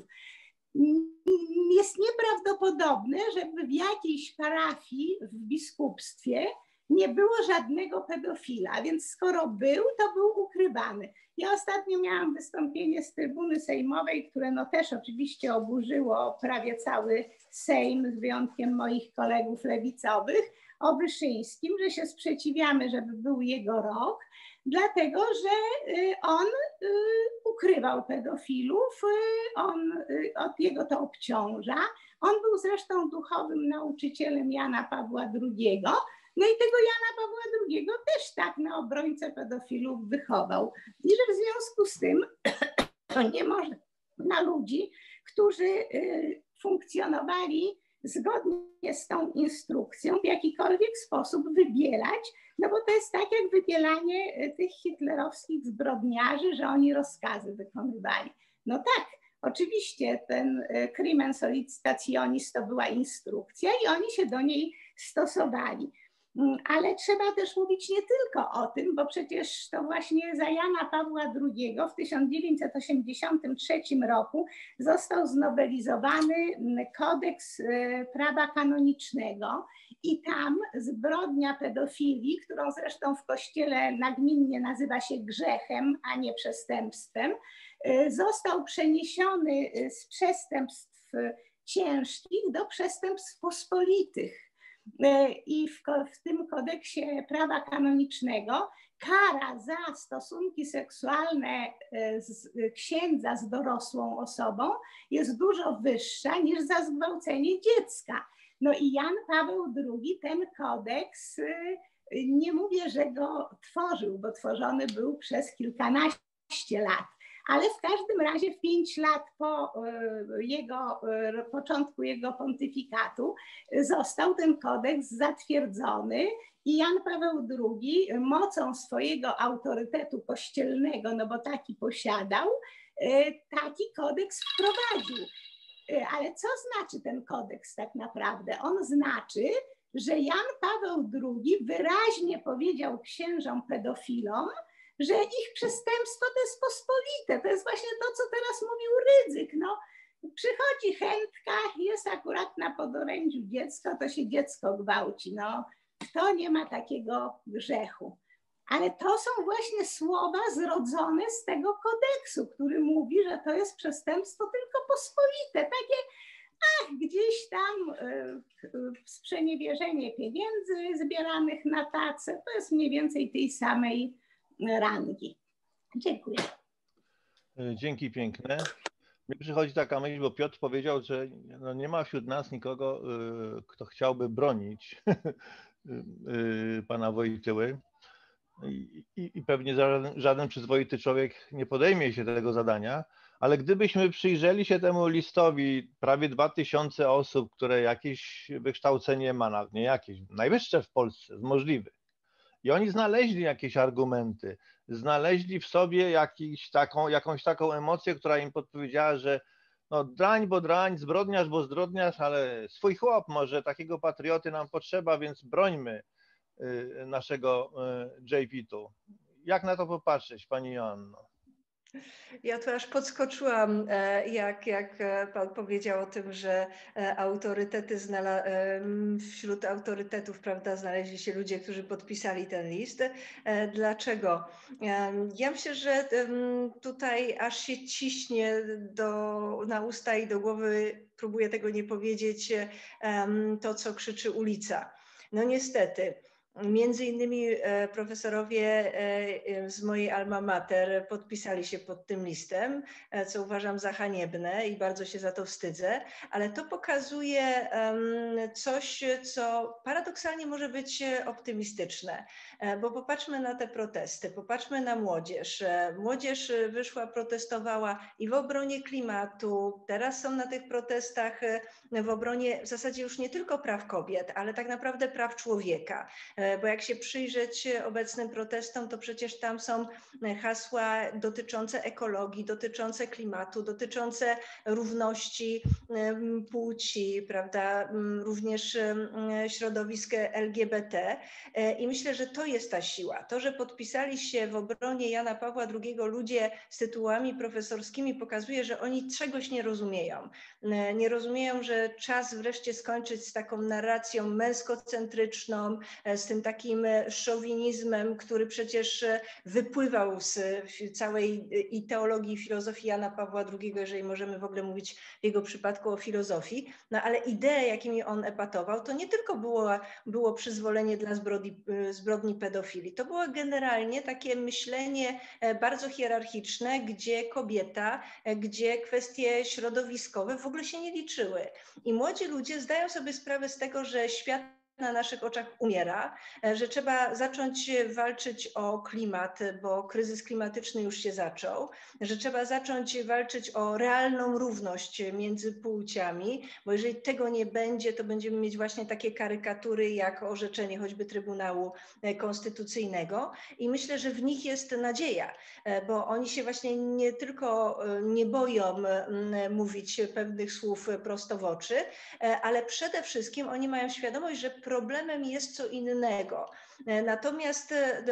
Jest nieprawdopodobne, żeby w jakiejś parafii w biskupstwie nie było żadnego pedofila, więc skoro był, to był ukrywany. Ja ostatnio miałam wystąpienie z trybuny sejmowej, które no też oczywiście oburzyło prawie cały Sejm, z wyjątkiem moich kolegów lewicowych, o Wyszyńskim, że się sprzeciwiamy, żeby był jego rok, dlatego że on ukrywał pedofilów, on, od jego to obciąża. On był zresztą duchowym nauczycielem Jana Pawła drugiego, no i tego Jana Pawła drugiego też tak na obrońcę pedofilów wychował. I że w związku z tym to nie można ludzi, którzy funkcjonowali zgodnie z tą instrukcją w jakikolwiek sposób wybielać, no bo to jest tak jak wybielanie tych hitlerowskich zbrodniarzy, że oni rozkazy wykonywali. No tak, oczywiście ten crimen sollicitationis to była instrukcja i oni się do niej stosowali. Ale trzeba też mówić nie tylko o tym, bo przecież to właśnie za Jana Pawła drugiego w tysiąc dziewięćset osiemdziesiątym trzecim roku został znowelizowany kodeks prawa kanonicznego i tam zbrodnia pedofilii, którą zresztą w Kościele nagminnie nazywa się grzechem, a nie przestępstwem, został przeniesiony z przestępstw ciężkich do przestępstw pospolitych. I w, w tym kodeksie prawa kanonicznego kara za stosunki seksualne z księdza z dorosłą osobą jest dużo wyższa niż za zgwałcenie dziecka. No i Jan Paweł drugi ten kodeks, nie mówię, że go tworzył, bo tworzony był przez kilkanaście lat, ale w każdym razie w pięć lat po jego, początku jego pontyfikatu został ten kodeks zatwierdzony i Jan Paweł drugi mocą swojego autorytetu kościelnego, no bo taki posiadał, taki kodeks wprowadził. Ale co znaczy ten kodeks tak naprawdę? On znaczy, że Jan Paweł drugi wyraźnie powiedział księżom pedofilom, że ich przestępstwo to jest pospolite. To jest właśnie to, co teraz mówił Rydzyk. No, przychodzi chętka, jest akurat na podorędziu dziecko, to się dziecko gwałci. No, kto nie ma takiego grzechu? Ale to są właśnie słowa zrodzone z tego kodeksu, który mówi, że to jest przestępstwo tylko pospolite. Takie ach, gdzieś tam sprzeniewierzenie pieniędzy zbieranych na tacę, to jest mniej więcej tej samej rangi. Dziękuję. Dzięki piękne. Mi przychodzi taka myśl, bo Piotr powiedział, że no nie ma wśród nas nikogo, kto chciałby bronić pana Wojtyły. I, i, i pewnie żaden, żaden przyzwoity człowiek nie podejmie się tego zadania, ale gdybyśmy przyjrzeli się temu listowi, prawie dwa tysiące osób, które jakieś wykształcenie ma, nie jakieś, najwyższe w Polsce z możliwych, i oni znaleźli jakieś argumenty, znaleźli w sobie jakiś taką, jakąś taką emocję, która im podpowiedziała, że no drań, bo drań, zbrodniarz, bo zbrodniarz, ale swój chłop, może takiego patrioty nam potrzeba, więc brońmy naszego J P tu. Jak na to popatrzeć, pani Joanno? Ja tu aż podskoczyłam, jak, jak pan powiedział o tym, że autorytety znala- wśród autorytetów, prawda, znaleźli się ludzie, którzy podpisali ten list. Dlaczego? Ja myślę, że tutaj aż się ciśnie do, na usta i do głowy, próbuję tego nie powiedzieć, to, co krzyczy ulica. No niestety. Między innymi profesorowie z mojej alma mater podpisali się pod tym listem, co uważam za haniebne i bardzo się za to wstydzę, ale to pokazuje coś, co paradoksalnie może być optymistyczne, bo popatrzmy na te protesty, popatrzmy na młodzież. Młodzież wyszła, protestowała i w obronie klimatu, teraz są na tych protestach w obronie w zasadzie już nie tylko praw kobiet, ale tak naprawdę praw człowieka. Bo jak się przyjrzeć obecnym protestom, to przecież tam są hasła dotyczące ekologii, dotyczące klimatu, dotyczące równości płci, prawda, również środowisk L G B T. I myślę, że to jest ta siła. To, że podpisali się w obronie Jana Pawła drugiego ludzie z tytułami profesorskimi, pokazuje, że oni czegoś nie rozumieją. Nie rozumieją, że czas wreszcie skończyć z taką narracją męskocentryczną, z tym takim szowinizmem, który przecież wypływał z całej i teologii, i filozofii Jana Pawła drugiego, jeżeli możemy w ogóle mówić w jego przypadku o filozofii. No ale idee, jakimi on epatował, to nie tylko było, było przyzwolenie dla zbrodni, zbrodni pedofilii, to było generalnie takie myślenie bardzo hierarchiczne, gdzie kobieta, gdzie kwestie środowiskowe w ogóle się nie liczyły. I młodzi ludzie zdają sobie sprawę z tego, że świat na naszych oczach umiera, że trzeba zacząć walczyć o klimat, bo kryzys klimatyczny już się zaczął, że trzeba zacząć walczyć o realną równość między płciami, bo jeżeli tego nie będzie, to będziemy mieć właśnie takie karykatury jak orzeczenie choćby Trybunału Konstytucyjnego i myślę, że w nich jest nadzieja, bo oni się właśnie nie tylko nie boją mówić pewnych słów prosto w oczy, ale przede wszystkim oni mają świadomość, że problemem jest co innego. Natomiast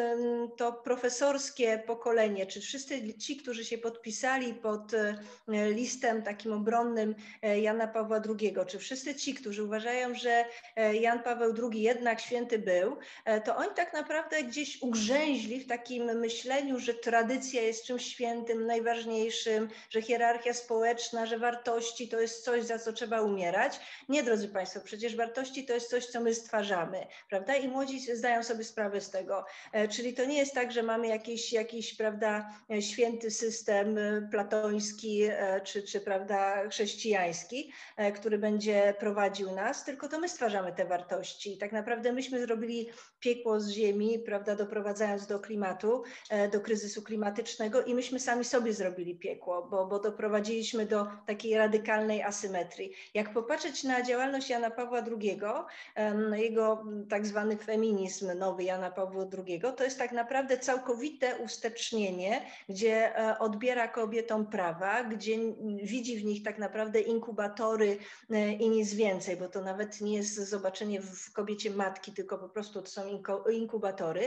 to profesorskie pokolenie, czy wszyscy ci, którzy się podpisali pod listem takim obronnym Jana Pawła drugiego, czy wszyscy ci, którzy uważają, że Jan Paweł drugi jednak święty był, to oni tak naprawdę gdzieś ugrzęźli w takim myśleniu, że tradycja jest czymś świętym, najważniejszym, że hierarchia społeczna, że wartości to jest coś, za co trzeba umierać. Nie, drodzy Państwo, przecież wartości to jest coś, co my stwarzamy, prawda? I młodzi zdają sobie sprawę z tego. Czyli to nie jest tak, że mamy jakiś, jakiś prawda, święty system platoński czy, czy prawda, chrześcijański, który będzie prowadził nas, tylko to my stwarzamy te wartości. I tak naprawdę myśmy zrobili piekło z ziemi, prawda, doprowadzając do klimatu, do kryzysu klimatycznego i myśmy sami sobie zrobili piekło, bo, bo doprowadziliśmy do takiej radykalnej asymetrii. Jak popatrzeć na działalność Jana Pawła drugiego, jego tak zwany feminizm nowy Jana Pawła drugiego, to jest tak naprawdę całkowite ustecznienie, gdzie odbiera kobietom prawa, gdzie widzi w nich tak naprawdę inkubatory i nic więcej, bo to nawet nie jest zobaczenie w kobiecie matki, tylko po prostu to są inkubatory.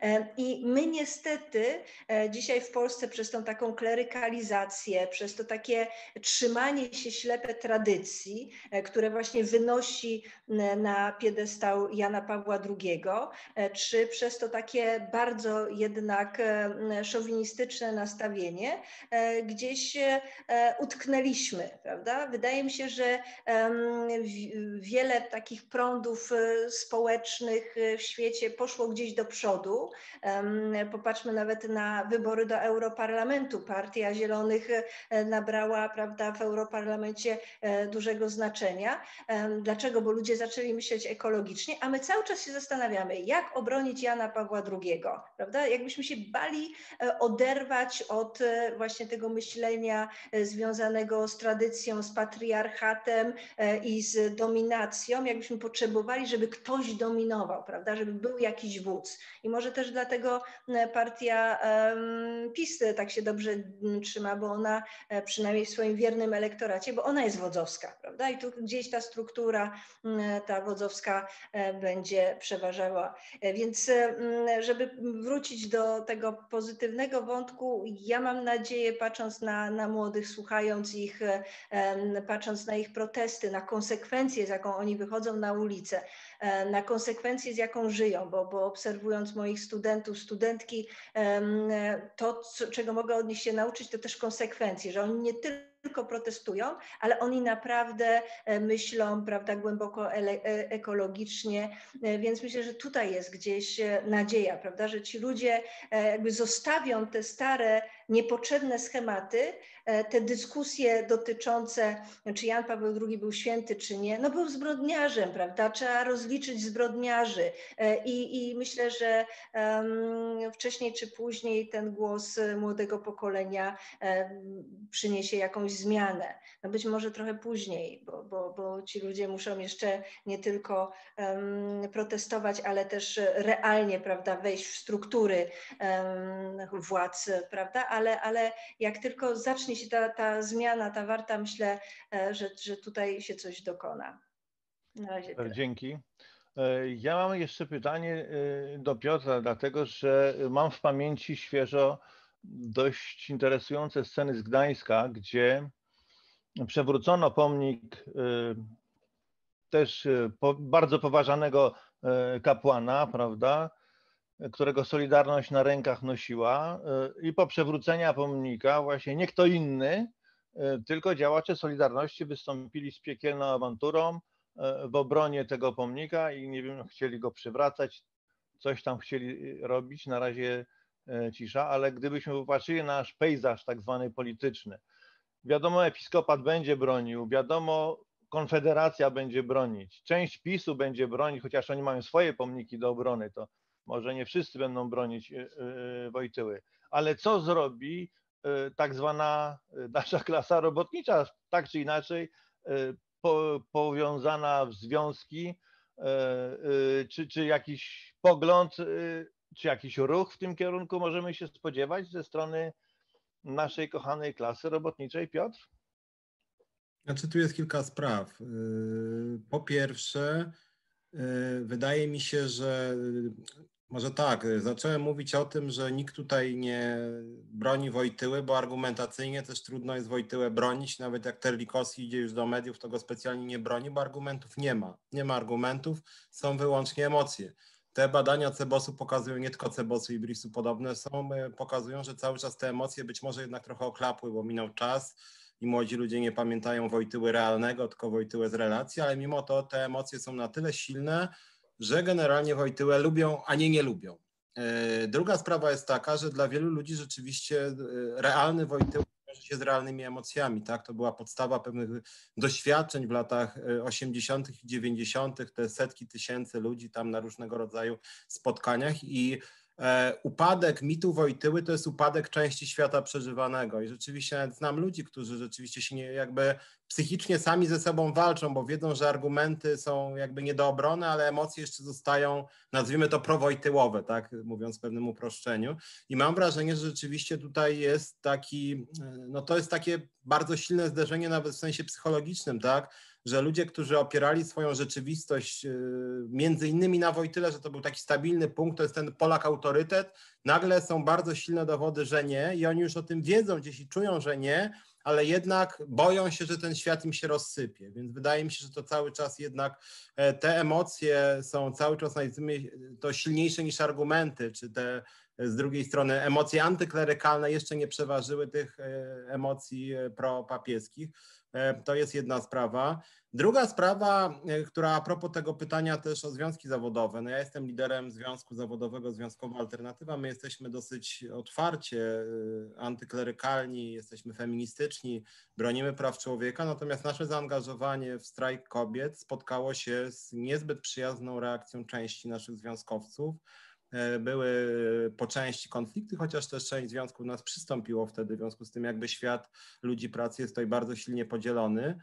I my niestety dzisiaj w Polsce przez tą taką klerykalizację, przez to takie trzymanie się ślepe tradycji, które właśnie wynosi na piedestał Jana Pawła drugiego, czy przez to takie bardzo jednak szowinistyczne nastawienie gdzieś utknęliśmy, prawda? Wydaje mi się, że wiele takich prądów społecznych w świecie poszło gdzieś do przodu. Popatrzmy nawet na wybory do Europarlamentu. Partia Zielonych nabrała, prawda, w Europarlamencie dużego znaczenia. Dlaczego? Bo ludzie zaczęli myśleć ekologicznie, a my cały czas się zastanawiamy, jak obronić Jana Pawła drugiego, prawda? Jakbyśmy się bali oderwać od właśnie tego myślenia związanego z tradycją, z patriarchatem i z dominacją, jakbyśmy potrzebowali, żeby ktoś dominował, prawda? Żeby był jakiś wódz. I może też dlatego partia PiS tak się dobrze trzyma, bo ona przynajmniej w swoim wiernym elektoracie, bo ona jest wodzowska, prawda? I tu gdzieś ta struktura, ta wodzowska będzie przeważała. Więc żeby wrócić do tego pozytywnego wątku, ja mam nadzieję, patrząc na, na młodych, słuchając ich, patrząc na ich protesty, na konsekwencje, z jaką oni wychodzą na ulicę, na konsekwencje, z jaką żyją, bo, bo obserwując moich studentów, studentki, to, co, czego mogę od nich się nauczyć, to też konsekwencje, że oni nie tylko protestują, ale oni naprawdę myślą, prawda, głęboko ekologicznie, więc myślę, że tutaj jest gdzieś nadzieja, prawda, że ci ludzie jakby zostawią te stare, niepotrzebne schematy, te dyskusje dotyczące, czy Jan Paweł drugi był święty, czy nie, no był zbrodniarzem, prawda, trzeba rozliczyć zbrodniarzy i, i myślę, że um, wcześniej czy później ten głos młodego pokolenia um, przyniesie jakąś zmianę. No być może trochę później, bo, bo, bo ci ludzie muszą jeszcze nie tylko um, protestować, ale też realnie, prawda, wejść w struktury um, władz, prawda, ale, ale jak tylko zacznie się ta, ta zmiana, ta warta, myślę, że, że tutaj się coś dokona. Na razie tyle. Dzięki. Ja mam jeszcze pytanie do Piotra, dlatego że mam w pamięci świeżo dość interesujące sceny z Gdańska, gdzie przewrócono pomnik też bardzo poważanego kapłana, prawda, którego Solidarność na rękach nosiła, i po przewróceniu pomnika właśnie nie kto inny, tylko działacze Solidarności wystąpili z piekielną awanturą w obronie tego pomnika i nie wiem, chcieli go przywracać, coś tam chcieli robić, na razie cisza, ale gdybyśmy popatrzyli na nasz pejzaż tak zwany polityczny, wiadomo, episkopat będzie bronił, wiadomo, Konfederacja będzie bronić, część PiSu będzie bronić, chociaż oni mają swoje pomniki do obrony, to może nie wszyscy będą bronić Wojtyły, ale co zrobi tak zwana nasza klasa robotnicza, tak czy inaczej po, powiązana w związki, czy, czy jakiś pogląd, czy jakiś ruch w tym kierunku możemy się spodziewać ze strony naszej kochanej klasy robotniczej, Piotr? Znaczy, tu jest kilka spraw. Po pierwsze, wydaje mi się, że może tak, zacząłem mówić o tym, że nikt tutaj nie broni Wojtyły, bo argumentacyjnie też trudno jest Wojtyłę bronić. Nawet jak Terlikowski idzie już do mediów, to go specjalnie nie broni, bo argumentów nie ma. Nie ma argumentów, są wyłącznie emocje. Te badania Cebosu pokazują, nie tylko Cebosu i Brisu podobne są, pokazują, że cały czas te emocje być może jednak trochę oklapły, bo minął czas i młodzi ludzie nie pamiętają Wojtyły realnego, tylko Wojtyłę z relacji, ale mimo to te emocje są na tyle silne, że generalnie Wojtyłę lubią, a nie nie lubią. Druga sprawa jest taka, że dla wielu ludzi rzeczywiście realny Wojtyła wiąże się z realnymi emocjami, tak? To była podstawa pewnych doświadczeń w latach osiemdziesiątych i dziewięćdziesiątych, te setki tysięcy ludzi tam na różnego rodzaju spotkaniach i E, upadek mitu Wojtyły to jest upadek części świata przeżywanego i rzeczywiście nawet znam ludzi, którzy rzeczywiście się nie, jakby psychicznie sami ze sobą walczą, bo wiedzą, że argumenty są jakby nie do obrony, ale emocje jeszcze zostają, nazwijmy to prowojtyłowe, tak, mówiąc w pewnym uproszczeniu. I mam wrażenie, że rzeczywiście tutaj jest taki, no to jest takie bardzo silne zderzenie nawet w sensie psychologicznym, tak, że ludzie, którzy opierali swoją rzeczywistość między innymi na Wojtyle, że to był taki stabilny punkt, to jest ten Polak autorytet, nagle są bardzo silne dowody, że nie i oni już o tym wiedzą gdzieś i czują, że nie, ale jednak boją się, że ten świat im się rozsypie, więc wydaje mi się, że to cały czas jednak te emocje są cały czas to silniejsze niż argumenty, czy te z drugiej strony emocje antyklerykalne jeszcze nie przeważyły tych emocji propapieskich. To jest jedna sprawa. Druga sprawa, która a propos tego pytania też o związki zawodowe. No ja jestem liderem Związku Zawodowego Związkowa Alternatywa. My jesteśmy dosyć otwarcie antyklerykalni, jesteśmy feministyczni, bronimy praw człowieka, natomiast nasze zaangażowanie w strajk kobiet spotkało się z niezbyt przyjazną reakcją części naszych związkowców. Były po części konflikty, chociaż też część związków nas przystąpiło wtedy, w związku z tym jakby świat ludzi pracy jest tutaj bardzo silnie podzielony.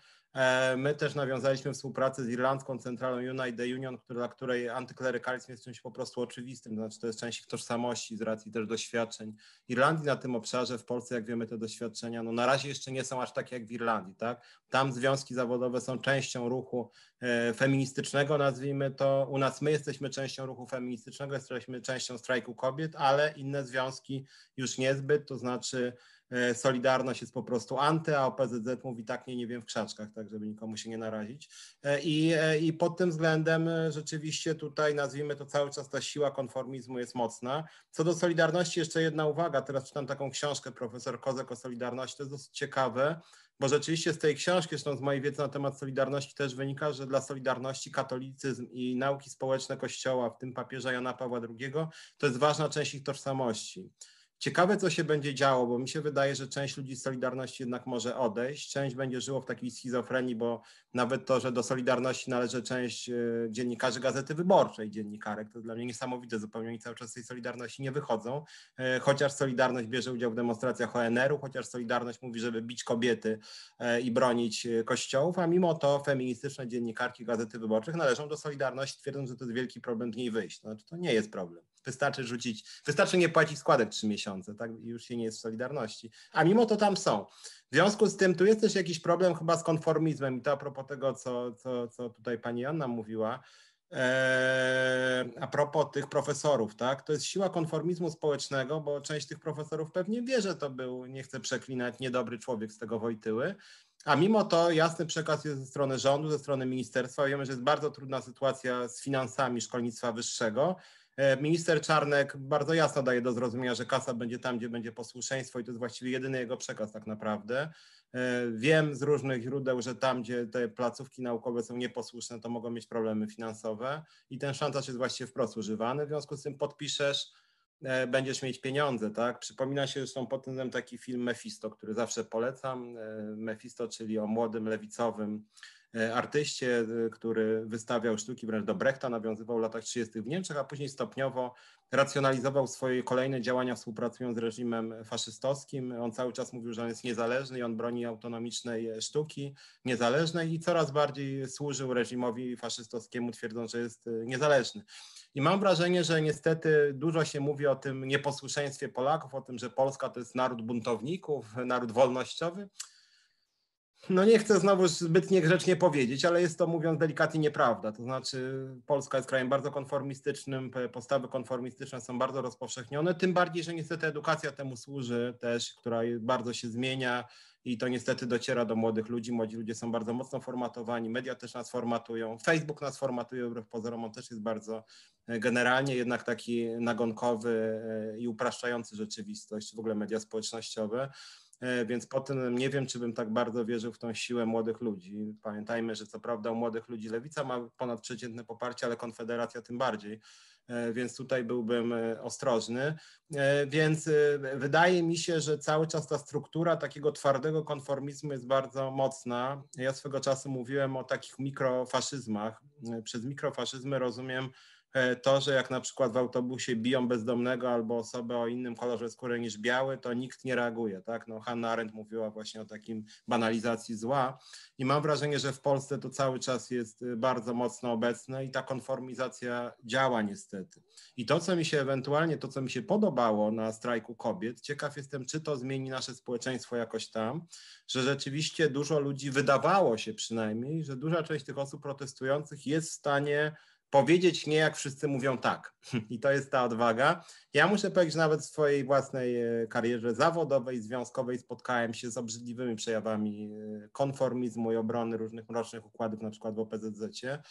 My też nawiązaliśmy współpracę z irlandzką centralą Unite the Union, dla której antyklerykalizm jest czymś po prostu oczywistym, to znaczy to jest część ich tożsamości z racji też doświadczeń Irlandii na tym obszarze. W Polsce, jak wiemy, te doświadczenia no na razie jeszcze nie są aż takie jak w Irlandii, tak? Tam związki zawodowe są częścią ruchu feministycznego, nazwijmy to. U nas my jesteśmy częścią ruchu feministycznego, jesteśmy częścią strajku kobiet, ale inne związki już niezbyt, to znaczy Solidarność jest po prostu anty, a O P Z Z mówi tak, nie, nie wiem w krzaczkach, tak żeby nikomu się nie narazić. I, i pod tym względem rzeczywiście tutaj, nazwijmy to, cały czas ta siła konformizmu jest mocna. Co do Solidarności jeszcze jedna uwaga, teraz czytam taką książkę profesor Kozek o Solidarności, to jest dosyć ciekawe, bo rzeczywiście z tej książki, zresztą z mojej wiedzy na temat Solidarności też wynika, że dla Solidarności katolicyzm i nauki społeczne Kościoła, w tym papieża Jana Pawła drugiego, to jest ważna część ich tożsamości. Ciekawe, co się będzie działo, bo mi się wydaje, że część ludzi z Solidarności jednak może odejść, część będzie żyło w takiej schizofrenii, bo nawet to, że do Solidarności należy część dziennikarzy Gazety Wyborczej, dziennikarek, to dla mnie niesamowite zupełnie, oni cały czas z tej Solidarności nie wychodzą, chociaż Solidarność bierze udział w demonstracjach O N R u, chociaż Solidarność mówi, żeby bić kobiety i bronić kościołów, a mimo to feministyczne dziennikarki Gazety Wyborczych należą do Solidarności, twierdząc, że to jest wielki problem z niej wyjść. Znaczy, to nie jest problem. Wystarczy rzucić, wystarczy nie płacić składek trzy miesiące, tak? I już się nie jest w Solidarności. A mimo to tam są. W związku z tym tu jest też jakiś problem chyba z konformizmem i to a propos tego, co, co, co tutaj pani Joanna mówiła, eee, a propos tych profesorów, tak? To jest siła konformizmu społecznego, bo część tych profesorów pewnie wie, że to był, nie chcę przeklinać, niedobry człowiek z tego Wojtyły, a mimo to jasny przekaz jest ze strony rządu, ze strony ministerstwa. Wiemy, że jest bardzo trudna sytuacja z finansami szkolnictwa wyższego. Minister Czarnek bardzo jasno daje do zrozumienia, że kasa będzie tam, gdzie będzie posłuszeństwo i to jest właściwie jedyny jego przekaz tak naprawdę. Wiem z różnych źródeł, że tam, gdzie te placówki naukowe są nieposłuszne, to mogą mieć problemy finansowe i ten szantaż jest właściwie wprost używany. W związku z tym podpiszesz, będziesz mieć pieniądze, tak? Przypomina się zresztą pod tym taki film Mefisto, który zawsze polecam. Mefisto, czyli o młodym lewicowym artyście, który wystawiał sztuki wręcz do Brechta, nawiązywał w latach trzydziestych w Niemczech, a później stopniowo racjonalizował swoje kolejne działania współpracując z reżimem faszystowskim. On cały czas mówił, że on jest niezależny i on broni autonomicznej sztuki niezależnej i coraz bardziej służył reżimowi faszystowskiemu, twierdząc, że jest niezależny. I mam wrażenie, że niestety dużo się mówi o tym nieposłuszeństwie Polaków, o tym, że Polska to jest naród buntowników, naród wolnościowy. No nie chcę znowu zbyt niegrzecznie powiedzieć, ale jest to, mówiąc delikatnie, nieprawda. To znaczy Polska jest krajem bardzo konformistycznym, postawy konformistyczne są bardzo rozpowszechnione, tym bardziej, że niestety edukacja temu służy też, która bardzo się zmienia i to niestety dociera do młodych ludzi. Młodzi ludzie są bardzo mocno formatowani, media też nas formatują, Facebook nas formatuje, wbrew pozorom on też jest bardzo generalnie jednak taki nagonkowy i upraszczający rzeczywistość, w ogóle media społecznościowe. Więc po tym nie wiem, czy bym tak bardzo wierzył w tą siłę młodych ludzi. Pamiętajmy, że co prawda u młodych ludzi Lewica ma ponadprzeciętne poparcie, ale Konfederacja tym bardziej, więc tutaj byłbym ostrożny. Więc wydaje mi się, że cały czas ta struktura takiego twardego konformizmu jest bardzo mocna. Ja swego czasu mówiłem o takich mikrofaszyzmach. Przez mikrofaszyzmy rozumiem to, że jak na przykład w autobusie biją bezdomnego albo osobę o innym kolorze skóry niż biały, to nikt nie reaguje, tak? No, Hannah Arendt mówiła właśnie o takim banalizacji zła i mam wrażenie, że w Polsce to cały czas jest bardzo mocno obecne i ta konformizacja działa niestety. I to, co mi się ewentualnie, to, co mi się podobało na strajku kobiet, ciekaw jestem, czy to zmieni nasze społeczeństwo jakoś tam, że rzeczywiście dużo ludzi, wydawało się przynajmniej, że duża część tych osób protestujących jest w stanie powiedzieć nie, jak wszyscy mówią tak. I to jest ta odwaga. Ja muszę powiedzieć, że nawet w swojej własnej karierze zawodowej, związkowej spotkałem się z obrzydliwymi przejawami konformizmu i obrony różnych mrocznych układów, na przykład w O P Z Z-cie.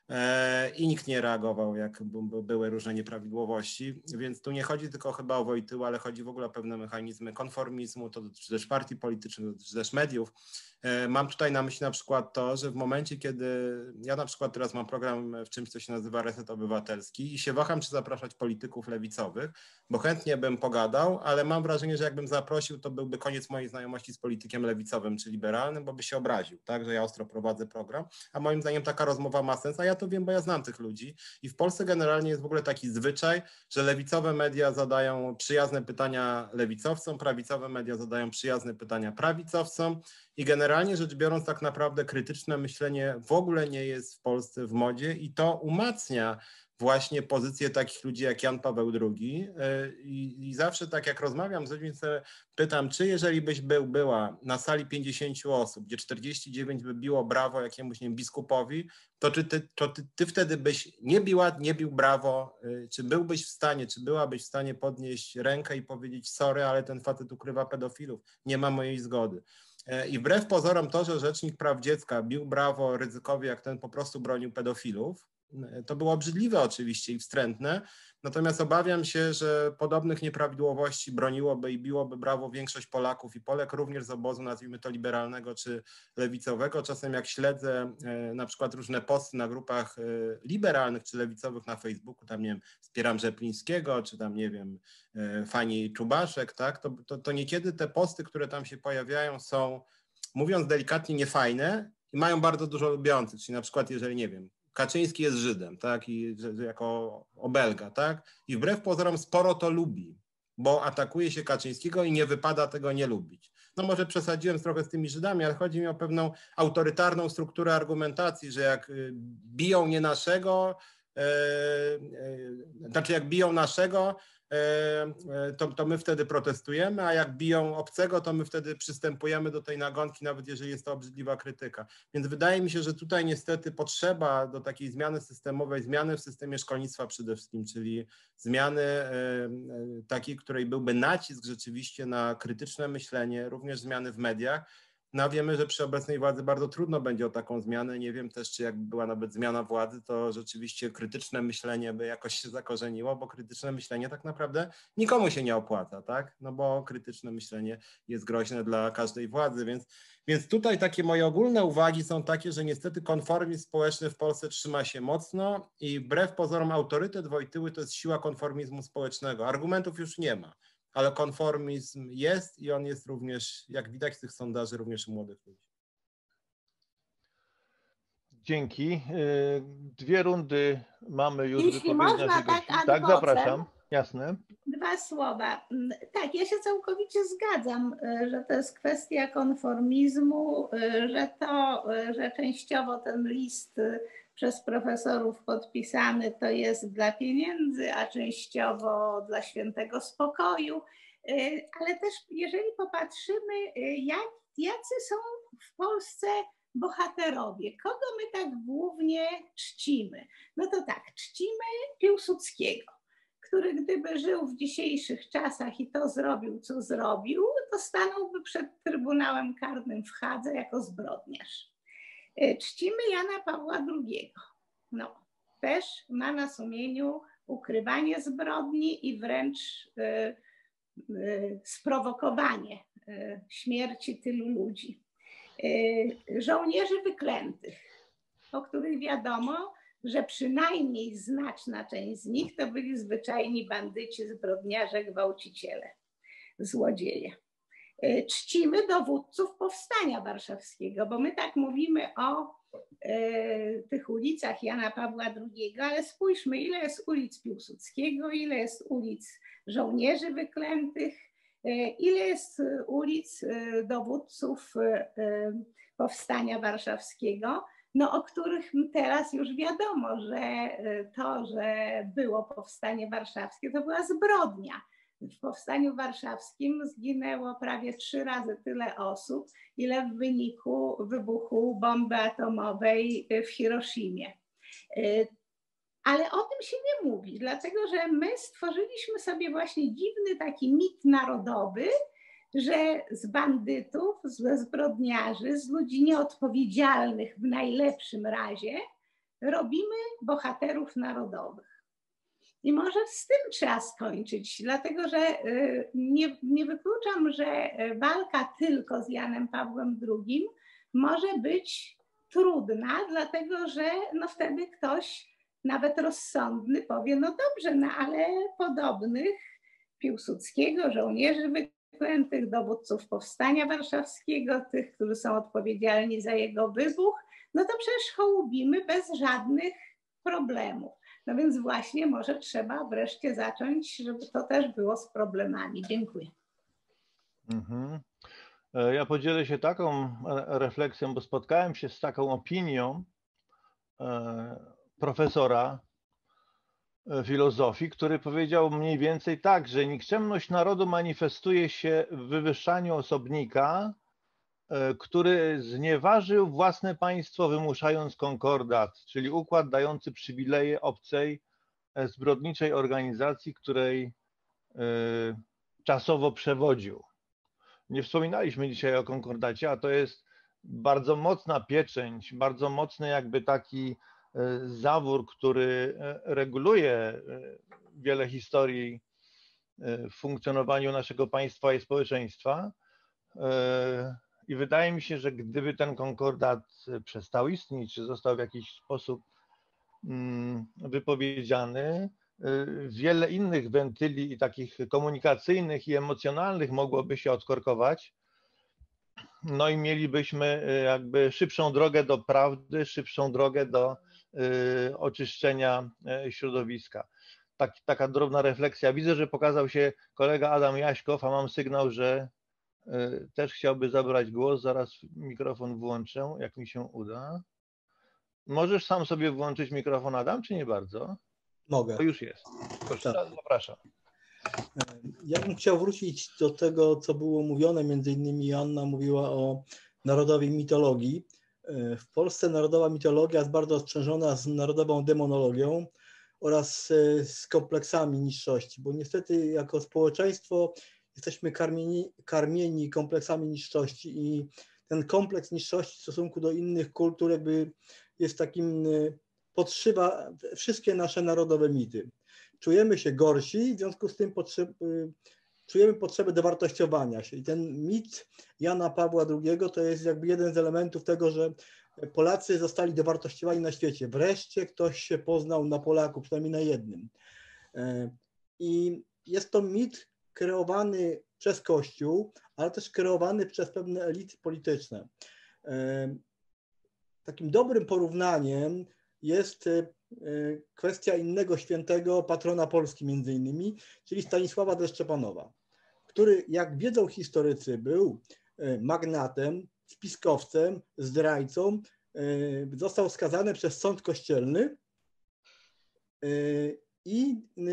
I nikt nie reagował, jak były różne nieprawidłowości, więc tu nie chodzi tylko chyba o Wojtyłę, ale chodzi w ogóle o pewne mechanizmy konformizmu, to dotyczy też partii politycznych, to dotyczy też mediów. Mam tutaj na myśli na przykład to, że w momencie, kiedy ja na przykład teraz mam program w czymś, co się nazywa Reset Obywatelski i się waham, czy zapraszać polityków lewicowych, bo chętnie bym pogadał, ale mam wrażenie, że jakbym zaprosił, to byłby koniec mojej znajomości z politykiem lewicowym czy liberalnym, bo by się obraził, tak, że ja ostro prowadzę program, a moim zdaniem taka rozmowa ma sens, a ja to wiem, bo ja znam tych ludzi i w Polsce generalnie jest w ogóle taki zwyczaj, że lewicowe media zadają przyjazne pytania lewicowcom, prawicowe media zadają przyjazne pytania prawicowcom i generalnie rzecz biorąc tak naprawdę krytyczne myślenie w ogóle nie jest w Polsce w modzie i to umacnia właśnie pozycję takich ludzi jak Jan Paweł drugi i, i zawsze tak jak rozmawiam z ludźmi, sobie pytam, czy jeżeli byś był, była na sali pięćdziesięciu osób, gdzie czterdzieści dziewięć by biło brawo jakiemuś, nie wiem, biskupowi, to czy ty, to ty, ty wtedy byś nie biła, nie bił brawo, czy byłbyś w stanie, czy byłabyś w stanie podnieść rękę i powiedzieć sorry, ale ten facet ukrywa pedofilów, nie ma mojej zgody. I wbrew pozorom to, że Rzecznik Praw Dziecka bił brawo Rydzykowi, jak ten po prostu bronił pedofilów, to było obrzydliwe oczywiście i wstrętne, natomiast obawiam się, że podobnych nieprawidłowości broniłoby i biłoby brawo większość Polaków i Polek, również z obozu, nazwijmy to liberalnego czy lewicowego. Czasem jak śledzę na przykład różne posty na grupach liberalnych czy lewicowych na Facebooku, tam nie wiem, wspieram Rzeplińskiego, czy tam nie wiem, Fani Czubaszek, tak, to, to, to niekiedy te posty, które tam się pojawiają są, mówiąc delikatnie, niefajne i mają bardzo dużo lubiących, czyli na przykład jeżeli, nie wiem, Kaczyński jest Żydem, tak, i jako obelga, tak, i wbrew pozorom sporo to lubi, bo atakuje się Kaczyńskiego i nie wypada tego nie lubić. No może przesadziłem trochę z tymi Żydami, ale chodzi mi o pewną autorytarną strukturę argumentacji, że jak biją nie naszego, e, e, znaczy jak biją naszego, To, to my wtedy protestujemy, a jak biją obcego, to my wtedy przystępujemy do tej nagonki, nawet jeżeli jest to obrzydliwa krytyka. Więc wydaje mi się, że tutaj niestety potrzeba do takiej zmiany systemowej, zmiany w systemie szkolnictwa przede wszystkim, czyli zmiany takiej, której byłby nacisk rzeczywiście na krytyczne myślenie, również zmiany w mediach. No wiemy, że przy obecnej władzy bardzo trudno będzie o taką zmianę. Nie wiem też, czy jakby była nawet zmiana władzy, to rzeczywiście krytyczne myślenie by jakoś się zakorzeniło, bo krytyczne myślenie tak naprawdę nikomu się nie opłaca, tak? No bo krytyczne myślenie jest groźne dla każdej władzy, więc, więc tutaj takie moje ogólne uwagi są takie, że niestety konformizm społeczny w Polsce trzyma się mocno i wbrew pozorom autorytet Wojtyły to jest siła konformizmu społecznego. Argumentów już nie ma. Ale konformizm jest i on jest również, jak widać z tych sondaży, również u młodych ludzi. Dzięki. Dwie rundy mamy już Jeśli wypowiedzi można, naszych tak gości. ad Tak, vocem. zapraszam. Jasne. Dwa słowa. Tak, ja się całkowicie zgadzam, że to jest kwestia konformizmu, że to, że częściowo ten list przez profesorów podpisany to jest dla pieniędzy, a częściowo dla świętego spokoju. Ale też jeżeli popatrzymy, jak, jacy są w Polsce bohaterowie, kogo my tak głównie czcimy? No to tak, czcimy Piłsudskiego, który gdyby żył w dzisiejszych czasach i to zrobił, co zrobił, to stanąłby przed Trybunałem Karnym w Hadze jako zbrodniarz. Czcimy Jana Pawła drugiego. No, też ma na sumieniu ukrywanie zbrodni i wręcz y, y, sprowokowanie y, śmierci tylu ludzi. Y, żołnierzy wyklętych, o których wiadomo, że przynajmniej znaczna część z nich to byli zwyczajni bandyci, zbrodniarze, gwałciciele, złodzieje. Czcimy dowódców Powstania Warszawskiego, bo my tak mówimy o tych ulicach Jana Pawła drugiego, ale spójrzmy, ile jest ulic Piłsudskiego, ile jest ulic żołnierzy wyklętych, ile jest ulic dowódców Powstania Warszawskiego, no, o których teraz już wiadomo, że to, że było Powstanie Warszawskie, to była zbrodnia. W Powstaniu Warszawskim zginęło prawie trzy razy tyle osób, ile w wyniku wybuchu bomby atomowej w Hiroshimie. Ale o tym się nie mówi, dlatego że my stworzyliśmy sobie właśnie dziwny taki mit narodowy, że z bandytów, ze zbrodniarzy, z ludzi nieodpowiedzialnych w najlepszym razie robimy bohaterów narodowych. I może z tym trzeba skończyć, dlatego że nie, nie wykluczam, że walka tylko z Janem Pawłem drugim może być trudna, dlatego że no wtedy ktoś nawet rozsądny powie, no dobrze, no ale podobnych Piłsudskiego, żołnierzy wyklętych, dowódców Powstania Warszawskiego, tych, którzy są odpowiedzialni za jego wybuch, no to przecież hołubimy bez żadnych problemów. No więc właśnie może trzeba wreszcie zacząć, żeby to też było z problemami. Dziękuję. Mhm. Ja podzielę się taką refleksją, bo spotkałem się z taką opinią profesora filozofii, który powiedział mniej więcej tak, że nikczemność narodu manifestuje się w wywyższaniu osobnika, który znieważył własne państwo, wymuszając konkordat, czyli układ dający przywileje obcej, zbrodniczej organizacji, której czasowo przewodził. Nie wspominaliśmy dzisiaj o konkordacie, a to jest bardzo mocna pieczęć, bardzo mocny jakby taki zawór, który reguluje wiele historii w funkcjonowaniu naszego państwa i społeczeństwa. I wydaje mi się, że gdyby ten konkordat przestał istnieć, czy został w jakiś sposób wypowiedziany, wiele innych wentyli i takich komunikacyjnych i emocjonalnych mogłoby się odkorkować. No i mielibyśmy jakby szybszą drogę do prawdy, szybszą drogę do oczyszczenia środowiska. Tak, taka drobna refleksja. Widzę, że pokazał się kolega Adam Jaśkow, a mam sygnał, że też chciałby zabrać głos. Zaraz mikrofon włączę, jak mi się uda. Możesz sam sobie włączyć mikrofon, Adam, czy nie bardzo? Mogę. To już jest. Proszę, tak. Zapraszam. Ja bym chciał wrócić do tego, co było mówione, między innymi Joanna mówiła o narodowej mitologii. W Polsce narodowa mitologia jest bardzo sprzężona z narodową demonologią oraz z kompleksami niższości, bo niestety jako społeczeństwo jesteśmy karmieni, karmieni kompleksami niższości i ten kompleks niższości w stosunku do innych kultur jakby jest takim, podszywa wszystkie nasze narodowe mity. Czujemy się gorsi, w związku z tym potrzeb, czujemy potrzebę dowartościowania się. I ten mit Jana Pawła drugiego to jest jakby jeden z elementów tego, że Polacy zostali dowartościowani na świecie. Wreszcie ktoś się poznał na Polaku, przynajmniej na jednym. I jest to mit kreowany przez Kościół, ale też kreowany przez pewne elity polityczne. Takim dobrym porównaniem jest kwestia innego świętego, patrona Polski między innymi, czyli Stanisława de Szczepanowa, który, jak wiedzą historycy, był magnatem, spiskowcem, zdrajcą, został skazany przez sąd kościelny i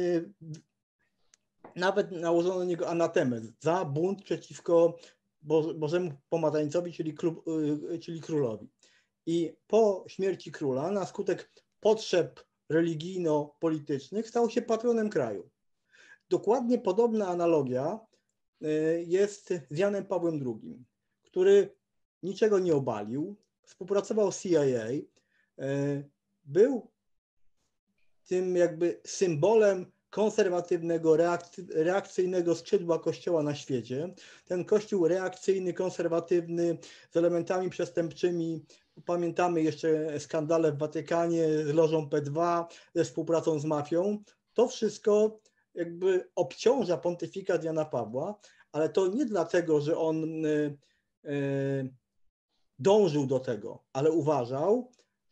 nawet nałożono na niego anatemę za bunt przeciwko Bożemu Pomazanicowi, czyli, król, czyli królowi. I po śmierci króla, na skutek potrzeb religijno-politycznych, stał się patronem kraju. Dokładnie podobna analogia jest z Janem Pawłem drugim, który niczego nie obalił, współpracował z C I A, był tym jakby symbolem konserwatywnego, reakcyjnego skrzydła Kościoła na świecie. Ten Kościół reakcyjny, konserwatywny, z elementami przestępczymi, pamiętamy jeszcze skandale w Watykanie z lożą P dwa, ze współpracą z mafią. To wszystko jakby obciąża pontyfikat Jana Pawła, ale to nie dlatego, że on dążył do tego, ale uważał,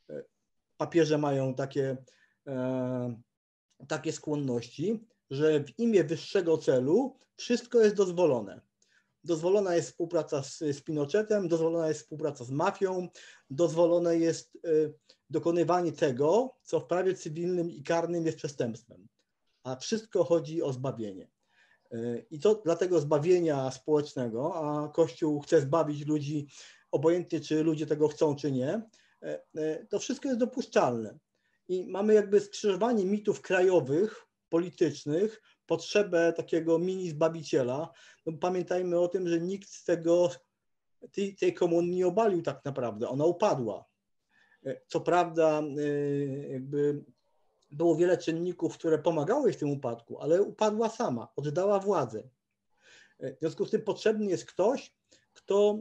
papieże mają takie, e, takie skłonności, że w imię wyższego celu wszystko jest dozwolone. Dozwolona jest współpraca z, z Pinochetem, dozwolona jest współpraca z mafią, dozwolone jest y, dokonywanie tego, co w prawie cywilnym i karnym jest przestępstwem. A wszystko chodzi o zbawienie. Y, I to dla tego zbawienia społecznego, a Kościół chce zbawić ludzi, obojętnie czy ludzie tego chcą, czy nie, y, y, to wszystko jest dopuszczalne. I mamy jakby skrzyżowanie mitów krajowych, politycznych, potrzebę takiego mini zbawiciela. No, pamiętajmy o tym, że nikt z tego, tej, tej komunii nie obalił tak naprawdę, ona upadła. Co prawda jakby było wiele czynników, które pomagały w tym upadku, ale upadła sama, oddała władzę. W związku z tym potrzebny jest ktoś, kto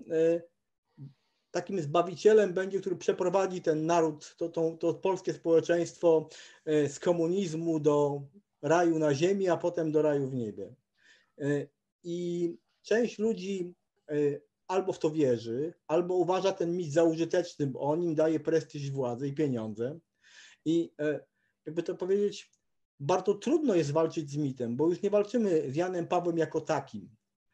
takim zbawicielem będzie, który przeprowadzi ten naród, to, to, to polskie społeczeństwo z komunizmu do raju na ziemi, a potem do raju w niebie. I część ludzi albo w to wierzy, albo uważa ten mit za użyteczny, bo on im daje prestiż, władzę i pieniądze. I jakby to powiedzieć, bardzo trudno jest walczyć z mitem, bo już nie walczymy z Janem Pawłem jako takim.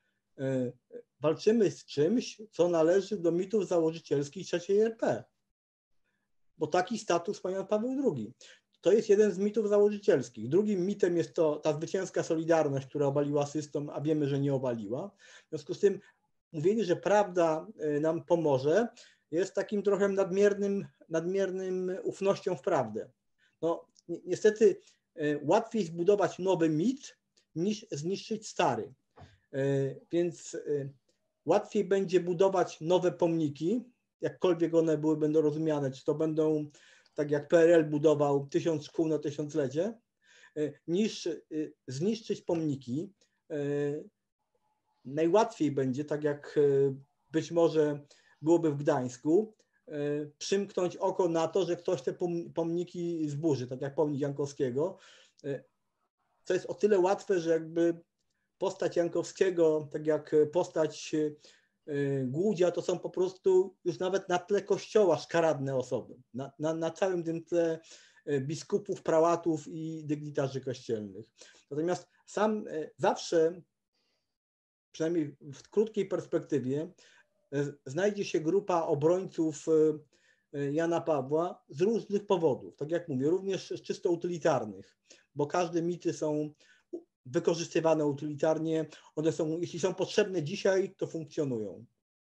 Walczymy z czymś, co należy do mitów założycielskich trzeciej R P. Bo taki status ma Jan Paweł drugi. To jest jeden z mitów założycielskich. Drugim mitem jest to ta zwycięska Solidarność, która obaliła system, a wiemy, że nie obaliła. W związku z tym mówienie, że prawda nam pomoże, jest takim trochę nadmiernym, nadmiernym ufnością w prawdę. No, ni niestety łatwiej zbudować nowy mit, niż zniszczyć stary. Więc łatwiej będzie budować nowe pomniki, jakkolwiek one były, będą rozumiane, czy to będą tak jak P R L budował tysiąc szkół na tysiąclecie, niż zniszczyć pomniki. Najłatwiej będzie, tak jak być może byłoby w Gdańsku, przymknąć oko na to, że ktoś te pomniki zburzy, tak jak pomnik Jankowskiego. To jest o tyle łatwe, że jakby postać Jankowskiego, tak jak postać Głudzia, to są po prostu już nawet na tle kościoła szkaradne osoby. Na, na, na całym tym tle biskupów, prałatów i dygnitarzy kościelnych. Natomiast sam zawsze, przynajmniej w krótkiej perspektywie, znajdzie się grupa obrońców Jana Pawła z różnych powodów. Tak jak mówię, również czysto utylitarnych, bo każde mity są wykorzystywane utylitarnie, one są, jeśli są potrzebne dzisiaj, to funkcjonują.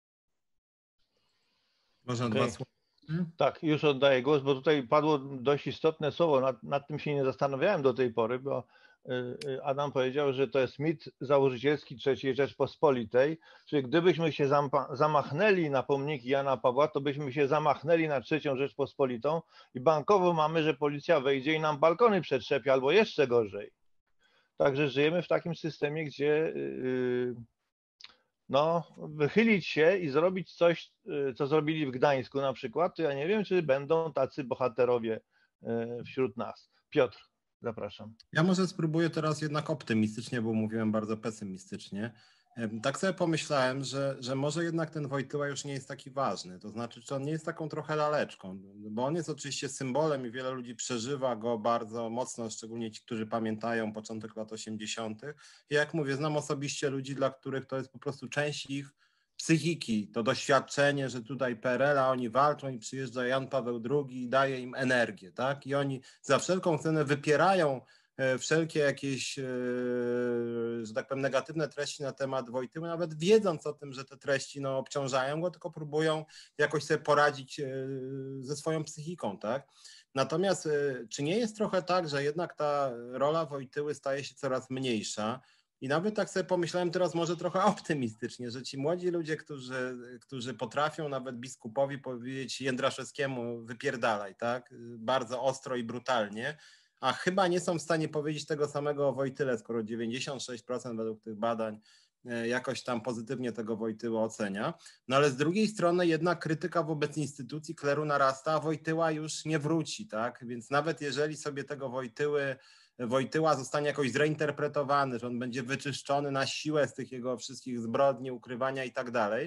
Można Okay. dwa słowa? Tak, już oddaję głos, bo tutaj padło dość istotne słowo, nad, nad tym się nie zastanawiałem do tej pory, bo Adam powiedział, że to jest mit założycielski trzeciej Rzeczpospolitej, czyli gdybyśmy się zamachnęli na pomniki Jana Pawła, to byśmy się zamachnęli na trzecią Rzeczpospolitą i bankowo mamy, że policja wejdzie i nam balkony przetrzepie, albo jeszcze gorzej. Także żyjemy w takim systemie, gdzie yy, no, wychylić się i zrobić coś, yy, co zrobili w Gdańsku na przykład, to ja nie wiem, czy będą tacy bohaterowie yy, wśród nas. Piotr, zapraszam. Ja może spróbuję teraz jednak optymistycznie, bo mówiłem bardzo pesymistycznie. Tak sobie pomyślałem, że, że może jednak ten Wojtyła już nie jest taki ważny, to znaczy, że on nie jest taką trochę laleczką, bo on jest oczywiście symbolem i wiele ludzi przeżywa go bardzo mocno, szczególnie ci, którzy pamiętają początek lat osiemdziesiątych. I jak mówię, znam osobiście ludzi, dla których to jest po prostu część ich psychiki, to doświadczenie, że tutaj P R L, a oni walczą i przyjeżdża Jan Paweł drugi i daje im energię, tak? I oni za wszelką cenę wypierają wszelkie jakieś, że tak powiem, negatywne treści na temat Wojtyły, nawet wiedząc o tym, że te treści no, obciążają go, tylko próbują jakoś sobie poradzić ze swoją psychiką, tak? Natomiast czy nie jest trochę tak, że jednak ta rola Wojtyły staje się coraz mniejsza? I nawet tak sobie pomyślałem teraz może trochę optymistycznie, że ci młodzi ludzie, którzy, którzy potrafią nawet biskupowi powiedzieć Jędraszewskiemu wypierdalaj, tak? Bardzo ostro i brutalnie, a chyba nie są w stanie powiedzieć tego samego o Wojtyle, skoro dziewięćdziesiąt sześć procent według tych badań jakoś tam pozytywnie tego Wojtyła ocenia. No ale z drugiej strony jednak krytyka wobec instytucji kleru narasta, a Wojtyła już nie wróci, tak? Więc nawet jeżeli sobie tego Wojtyły Wojtyła zostanie jakoś zreinterpretowany, że on będzie wyczyszczony na siłę z tych jego wszystkich zbrodni, ukrywania i tak dalej,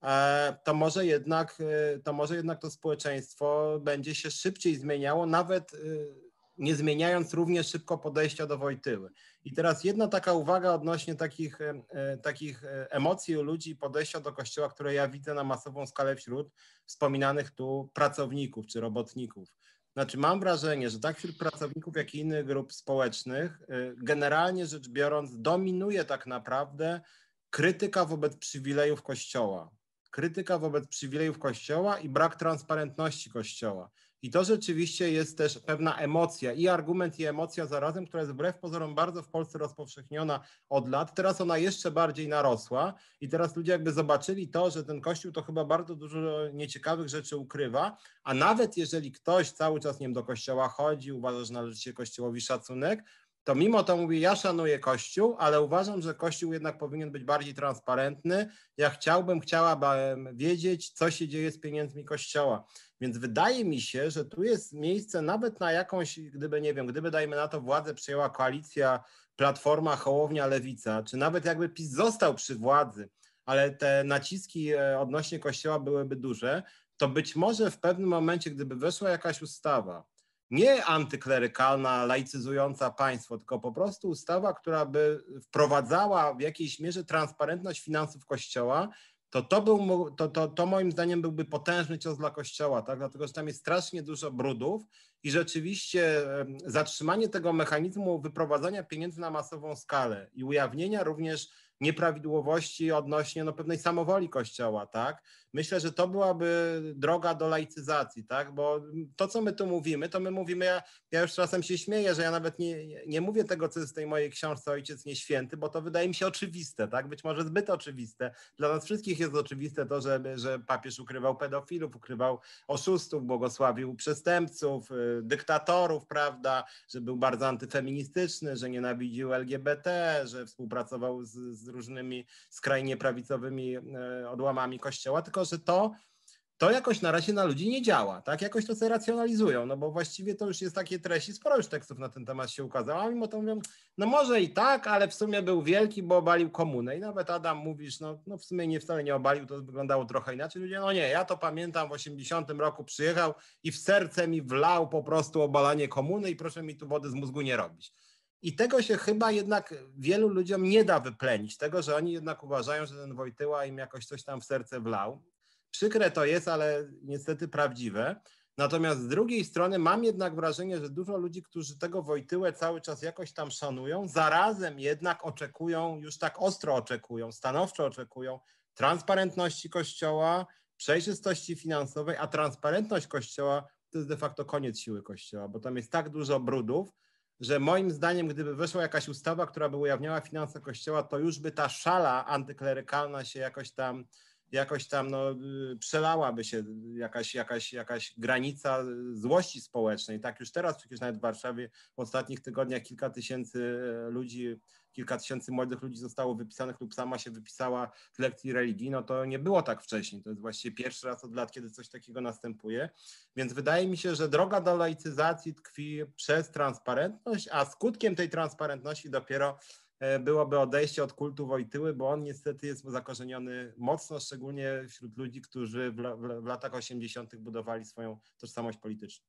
to może jednak to, może jednak to społeczeństwo będzie się szybciej zmieniało, nawet nie zmieniając również szybko podejścia do Wojtyły. I teraz jedna taka uwaga odnośnie takich, takich emocji u ludzi, podejścia do Kościoła, które ja widzę na masową skalę wśród wspominanych tu pracowników czy robotników. Znaczy mam wrażenie, że tak wśród pracowników, jak i innych grup społecznych, generalnie rzecz biorąc, dominuje tak naprawdę krytyka wobec przywilejów Kościoła. Krytyka wobec przywilejów Kościoła i brak transparentności Kościoła. I to rzeczywiście jest też pewna emocja, i argument, i emocja zarazem, która jest wbrew pozorom bardzo w Polsce rozpowszechniona od lat. Teraz ona jeszcze bardziej narosła i teraz ludzie jakby zobaczyli to, że ten Kościół to chyba bardzo dużo nieciekawych rzeczy ukrywa, a nawet jeżeli ktoś cały czas, nie wiem, do Kościoła chodzi, uważa, że należy się Kościołowi szacunek, to mimo to mówi, ja szanuję Kościół, ale uważam, że Kościół jednak powinien być bardziej transparentny. Ja chciałbym, chciałabym wiedzieć, co się dzieje z pieniędzmi Kościoła. Więc wydaje mi się, że tu jest miejsce nawet na jakąś, gdyby, nie wiem, gdyby, dajmy na to, władzę przejęła koalicja Platforma, Hołownia, Lewica, czy nawet jakby PiS został przy władzy, ale te naciski odnośnie Kościoła byłyby duże, to być może w pewnym momencie, gdyby weszła jakaś ustawa, nie antyklerykalna, laicyzująca państwo, tylko po prostu ustawa, która by wprowadzała w jakiejś mierze transparentność finansów Kościoła, to to, był, to, to, to moim zdaniem byłby potężny cios dla Kościoła, tak? Dlatego że tam jest strasznie dużo brudów i rzeczywiście zatrzymanie tego mechanizmu wyprowadzania pieniędzy na masową skalę i ujawnienia również nieprawidłowości odnośnie no, pewnej samowoli Kościoła, tak? Myślę, że to byłaby droga do laicyzacji, tak? Bo to, co my tu mówimy, to my mówimy, ja, ja już czasem się śmieję, że ja nawet nie, nie mówię tego, co jest w tej mojej książce Ojciec Nieświęty, bo to wydaje mi się oczywiste, tak? Być może zbyt oczywiste. Dla nas wszystkich jest oczywiste to, że, że papież ukrywał pedofilów, ukrywał oszustów, błogosławił przestępców, dyktatorów, prawda? Że był bardzo antyfeministyczny, że nienawidził L G B T, że współpracował z, z różnymi skrajnie prawicowymi odłamami Kościoła, tylko że to, to jakoś na razie na ludzi nie działa, tak? Jakoś to sobie racjonalizują, no bo właściwie to już jest takie treści, sporo już tekstów na ten temat się ukazało, a mimo to mówią, no może i tak, ale w sumie był wielki, bo obalił komunę i nawet Adam mówisz, no, no w sumie nie wcale nie obalił, to wyglądało trochę inaczej, ludzie, no nie, ja to pamiętam, w osiemdziesiątym roku przyjechał i w serce mi wlał po prostu obalanie komuny i proszę mi tu wody z mózgu nie robić. I tego się chyba jednak wielu ludziom nie da wyplenić, tego, że oni jednak uważają, że ten Wojtyła im jakoś coś tam w serce wlał. Przykre to jest, ale niestety prawdziwe. Natomiast z drugiej strony mam jednak wrażenie, że dużo ludzi, którzy tego Wojtyłę cały czas jakoś tam szanują, zarazem jednak oczekują, już tak ostro oczekują, stanowczo oczekują transparentności Kościoła, przejrzystości finansowej, a transparentność Kościoła to jest de facto koniec siły Kościoła, bo tam jest tak dużo brudów, że moim zdaniem, gdyby weszła jakaś ustawa, która by ujawniała finanse Kościoła, to już by ta szala antyklerykalna się jakoś tam, jakoś tam no, przelałaby się jakaś, jakaś, jakaś granica złości społecznej. Tak już teraz przecież nawet w Warszawie w ostatnich tygodniach kilka tysięcy ludzi, kilka tysięcy młodych ludzi zostało wypisanych lub sama się wypisała z lekcji religii, no to nie było tak wcześniej. To jest właściwie pierwszy raz od lat, kiedy coś takiego następuje. Więc wydaje mi się, że droga do laicyzacji tkwi przez transparentność, a skutkiem tej transparentności dopiero byłoby odejście od kultu Wojtyły, bo on niestety jest zakorzeniony mocno, szczególnie wśród ludzi, którzy w, w, w latach osiemdziesiątych budowali swoją tożsamość polityczną.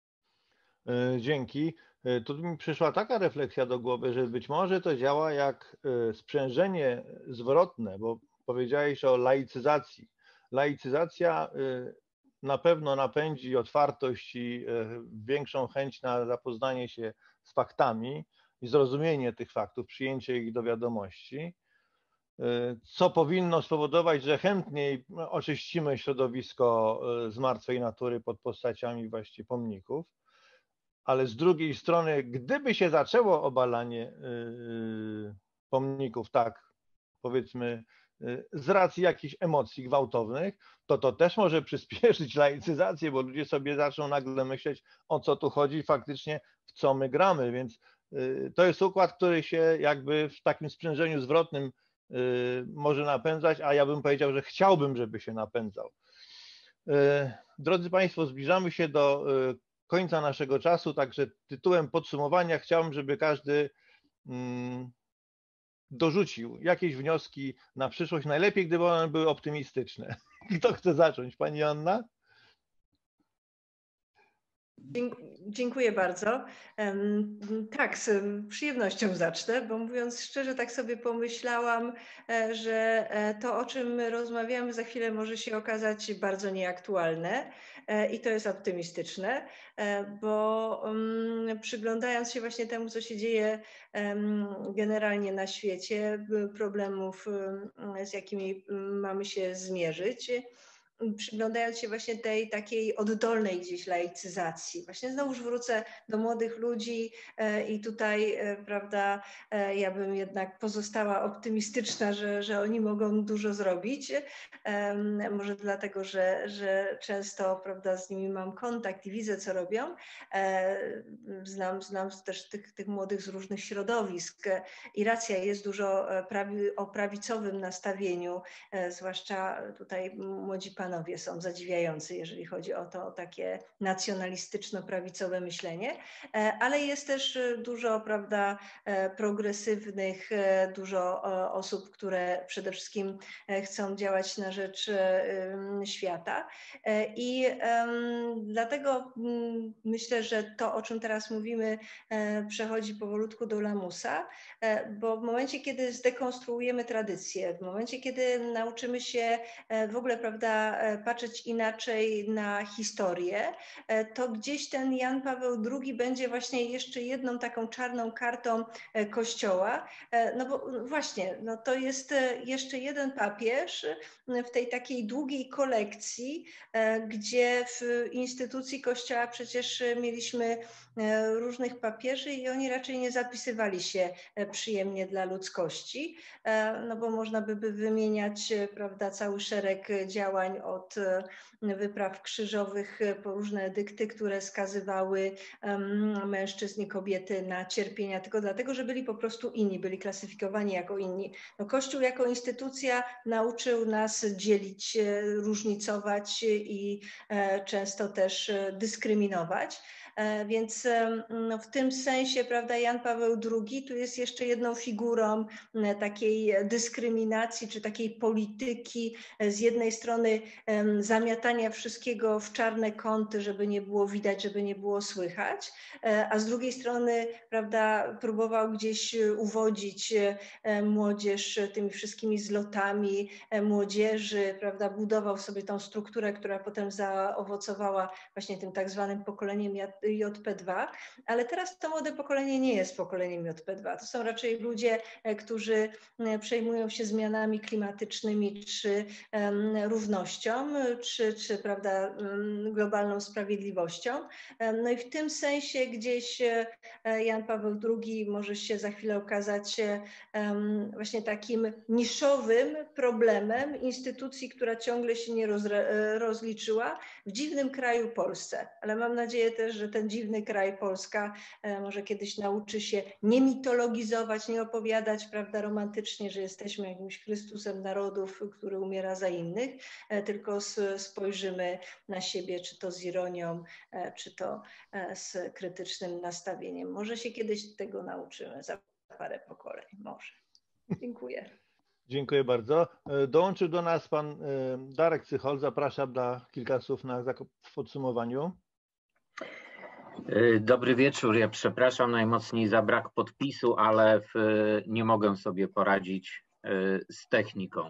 Dzięki. Tu mi przyszła taka refleksja do głowy, że być może to działa jak sprzężenie zwrotne, bo powiedziałeś o laicyzacji. Laicyzacja na pewno napędzi otwartość i większą chęć na zapoznanie się z faktami i zrozumienie tych faktów, przyjęcie ich do wiadomości, co powinno spowodować, że chętniej oczyścimy środowisko z martwej natury pod postaciami właśnie pomników. Ale z drugiej strony, gdyby się zaczęło obalanie pomników, tak powiedzmy, z racji jakichś emocji gwałtownych, to to też może przyspieszyć laicyzację, bo ludzie sobie zaczną nagle myśleć, o co tu chodzi, faktycznie w co my gramy, więc to jest układ, który się jakby w takim sprzężeniu zwrotnym może napędzać, a ja bym powiedział, że chciałbym, żeby się napędzał. Drodzy Państwo, zbliżamy się do końca naszego czasu, także tytułem podsumowania chciałbym, żeby każdy mm, dorzucił jakieś wnioski na przyszłość. Najlepiej, gdyby one były optymistyczne. Kto chce zacząć? Pani Anna? Dziękuję bardzo. Tak, z przyjemnością zacznę, bo mówiąc szczerze, tak sobie pomyślałam, że to, o czym rozmawiamy za chwilę, może się okazać bardzo nieaktualne i to jest optymistyczne, bo przyglądając się właśnie temu, co się dzieje generalnie na świecie, problemów, z jakimi mamy się zmierzyć, przyglądając się właśnie tej takiej oddolnej gdzieś laicyzacji. Właśnie znowuż wrócę do młodych ludzi i tutaj, prawda, ja bym jednak pozostała optymistyczna, że, że oni mogą dużo zrobić. Może dlatego, że, że często, prawda, z nimi mam kontakt i widzę, co robią. Znam, znam też tych, tych młodych z różnych środowisk i racja, jest dużo prawi, o prawicowym nastawieniu, zwłaszcza tutaj młodzi panowie są zadziwiający, jeżeli chodzi o to o takie nacjonalistyczno-prawicowe myślenie, ale jest też dużo, prawda, progresywnych, dużo osób, które przede wszystkim chcą działać na rzecz świata i dlatego myślę, że to, o czym teraz mówimy, przechodzi powolutku do lamusa, bo w momencie, kiedy zdekonstruujemy tradycję, w momencie, kiedy nauczymy się w ogóle, prawda, patrzeć inaczej na historię, to gdzieś ten Jan Paweł drugi będzie właśnie jeszcze jedną taką czarną kartą Kościoła, no bo właśnie, no to jest jeszcze jeden papież w tej takiej długiej kolekcji, gdzie w instytucji Kościoła przecież mieliśmy różnych papieży i oni raczej nie zapisywali się przyjemnie dla ludzkości, no bo można by, by wymieniać, prawda, cały szereg działań od wypraw krzyżowych po różne edykty, które skazywały mężczyzn i kobiety na cierpienia tylko dlatego, że byli po prostu inni, byli klasyfikowani jako inni. No, Kościół jako instytucja nauczył nas dzielić, różnicować i często też dyskryminować. Więc no, w tym sensie, prawda, Jan Paweł drugi tu jest jeszcze jedną figurą takiej dyskryminacji czy takiej polityki, z jednej strony zamiatania wszystkiego w czarne kąty, żeby nie było widać, żeby nie było słychać, a z drugiej strony, prawda, próbował gdzieś uwodzić młodzież tymi wszystkimi zlotami młodzieży, prawda, budował sobie tą strukturę, która potem zaowocowała właśnie tym tak zwanym pokoleniem J P dwa, ale teraz to młode pokolenie nie jest pokoleniem J P dwa. To są raczej ludzie, którzy przejmują się zmianami klimatycznymi czy równością, czy, czy prawda, globalną sprawiedliwością. No i w tym sensie gdzieś Jan Paweł drugi może się za chwilę okazać właśnie takim niszowym problemem instytucji, która ciągle się nie rozliczyła w dziwnym kraju Polsce. Ale mam nadzieję też, że ten dziwny kraj Polska może kiedyś nauczy się nie mitologizować, nie opowiadać, prawda, romantycznie, że jesteśmy jakimś Chrystusem narodów, który umiera za innych, tylko spojrzymy na siebie, czy to z ironią, czy to z krytycznym nastawieniem. Może się kiedyś tego nauczymy za parę pokoleń, może. Dziękuję. Dziękuję bardzo. Dołączył do nas pan Darek Cychol. Zapraszam na kilka słów na w podsumowaniu. Dobry wieczór. Ja przepraszam najmocniej za brak podpisu, ale w, nie mogę sobie poradzić z techniką.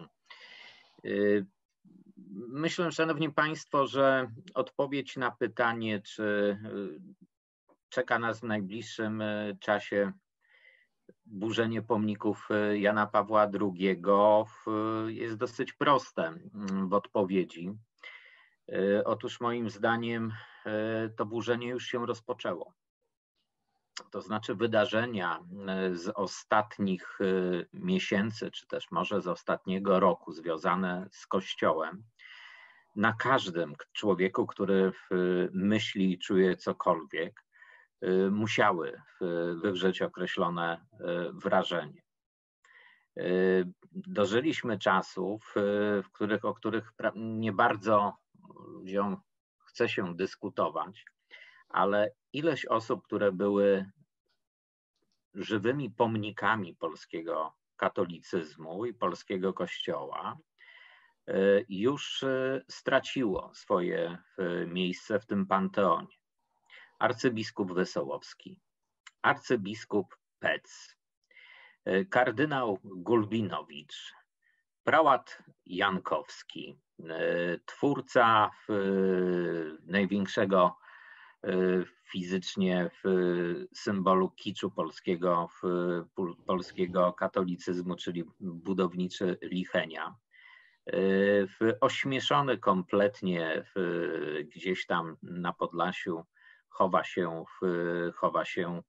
Myślę, szanowni państwo, że odpowiedź na pytanie, czy czeka nas w najbliższym czasie burzenie pomników Jana Pawła drugiego, jest dosyć proste w odpowiedzi. Otóż moim zdaniem to burzenie już się rozpoczęło. To znaczy wydarzenia z ostatnich miesięcy, czy też może z ostatniego roku związane z Kościołem, na każdym człowieku, który myśli i czuje cokolwiek, musiały wywrzeć określone wrażenie. Dożyliśmy czasów, w których, o których nie bardzo ludziom chce się dyskutować, ale ilość osób, które były żywymi pomnikami polskiego katolicyzmu i polskiego kościoła, już straciło swoje miejsce w tym panteonie. Arcybiskup Wesołowski, arcybiskup Pec, kardynał Gulbinowicz, prałat Jankowski, twórca największego fizycznie w symbolu kiczu polskiego, w polskiego katolicyzmu, czyli budowniczy Lichenia. Ośmieszony kompletnie w, gdzieś tam na Podlasiu chowa się, w, chowa się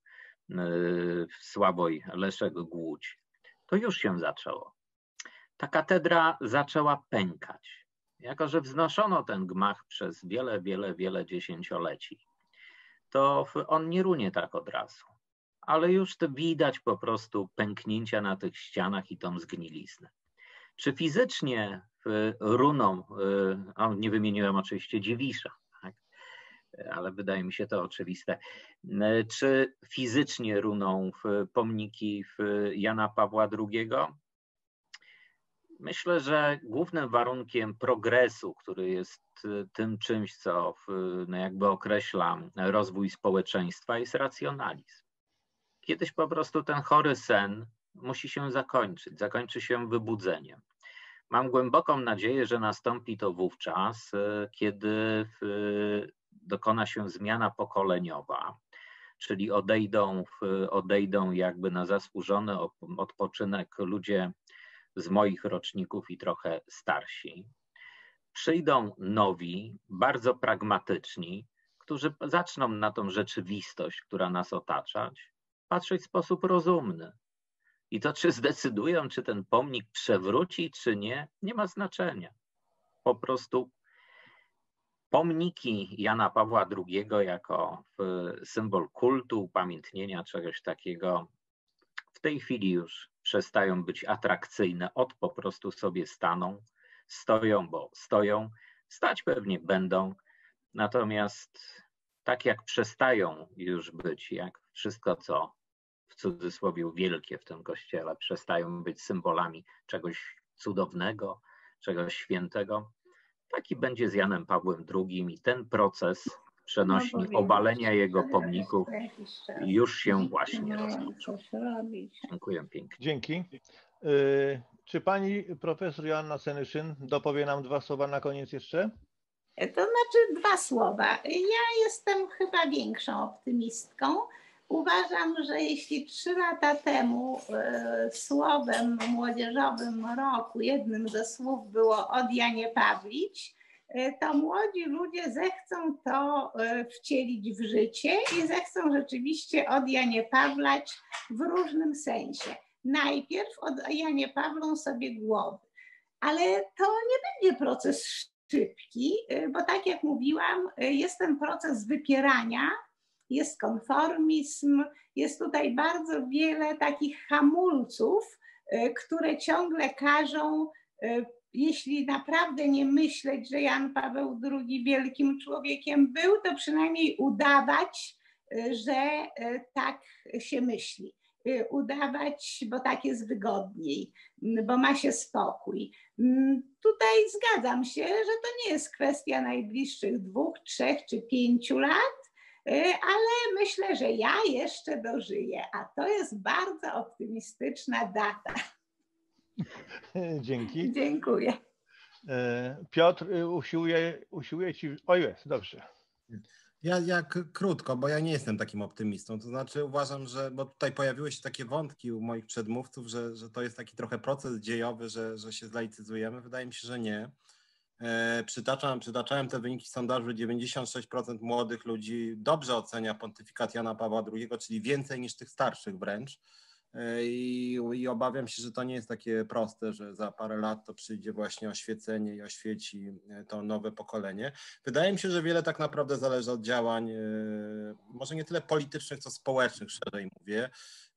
w Sławoj Leszek Głódź. To już się zaczęło. Ta katedra zaczęła pękać. Jako że wznoszono ten gmach przez wiele, wiele, wiele dziesięcioleci, to on nie runie tak od razu. Ale już to widać po prostu pęknięcia na tych ścianach i tą zgniliznę. Czy fizycznie runą, nie wymieniłem oczywiście Dziwisza, tak? Ale wydaje mi się to oczywiste, czy fizycznie runą pomniki Jana Pawła drugiego? Myślę, że głównym warunkiem progresu, który jest tym czymś, co no jakby określa rozwój społeczeństwa, jest racjonalizm. Kiedyś po prostu ten chory sen musi się zakończyć, zakończy się wybudzeniem. Mam głęboką nadzieję, że nastąpi to wówczas, kiedy dokona się zmiana pokoleniowa, czyli odejdą, odejdą jakby na zasłużony odpoczynek ludzie z moich roczników i trochę starsi. Przyjdą nowi, bardzo pragmatyczni, którzy zaczną na tą rzeczywistość, która nas otacza, patrzeć w sposób rozumny. I to, czy zdecydują, czy ten pomnik przewróci, czy nie, nie ma znaczenia. Po prostu pomniki Jana Pawła drugiego jako symbol kultu, upamiętnienia czegoś takiego w tej chwili już przestają być atrakcyjne, od po prostu sobie staną, stoją, bo stoją, stać pewnie będą, natomiast tak jak przestają już być, jak wszystko, co w cudzysłowie wielkie w tym kościele, przestają być symbolami czegoś cudownego, czegoś świętego, taki będzie z Janem Pawłem drugim i ten proces przenośni obalenia jego pomników już się właśnie rozpoczął. Dziękuję pięknie. Dzięki. Y, czy pani profesor Joanna Senyszyn dopowie nam dwa słowa na koniec jeszcze? To znaczy dwa słowa. Ja jestem chyba większą optymistką. Uważam, że jeśli trzy lata temu y, słowem młodzieżowym roku, jednym ze słów było od Janie Pawlić, y, to młodzi ludzie zechcą to y, wcielić w życie i zechcą rzeczywiście od Janie Pawlać w różnym sensie. Najpierw od Janie Pawlą sobie głowy, ale to nie będzie proces szybki, y, bo tak jak mówiłam, y, jest ten proces wypierania, jest konformizm, jest tutaj bardzo wiele takich hamulców, które ciągle każą, jeśli naprawdę nie myśleć, że Jan Paweł drugi wielkim człowiekiem był, to przynajmniej udawać, że tak się myśli. Udawać, bo tak jest wygodniej, bo ma się spokój. Tutaj zgadzam się, że to nie jest kwestia najbliższych dwóch, trzech czy pięciu lat, ale myślę, że ja jeszcze dożyję, a to jest bardzo optymistyczna data. Dzięki. Dziękuję. Piotr, usiłuję, usiłuję ci... O jest, dobrze. Ja jak krótko, bo ja nie jestem takim optymistą, to znaczy uważam, że, bo tutaj pojawiły się takie wątki u moich przedmówców, że, że to jest taki trochę proces dziejowy, że, że się zlaicyzujemy. Wydaje mi się, że nie. Przytaczam, przytaczałem te wyniki sondażu, dziewięćdziesiąt sześć procent młodych ludzi dobrze ocenia pontyfikat Jana Pawła drugiego, czyli więcej niż tych starszych wręcz. I, I obawiam się, że to nie jest takie proste, że za parę lat to przyjdzie właśnie oświecenie i oświeci to nowe pokolenie. Wydaje mi się, że wiele tak naprawdę zależy od działań, może nie tyle politycznych, co społecznych, szerzej mówię.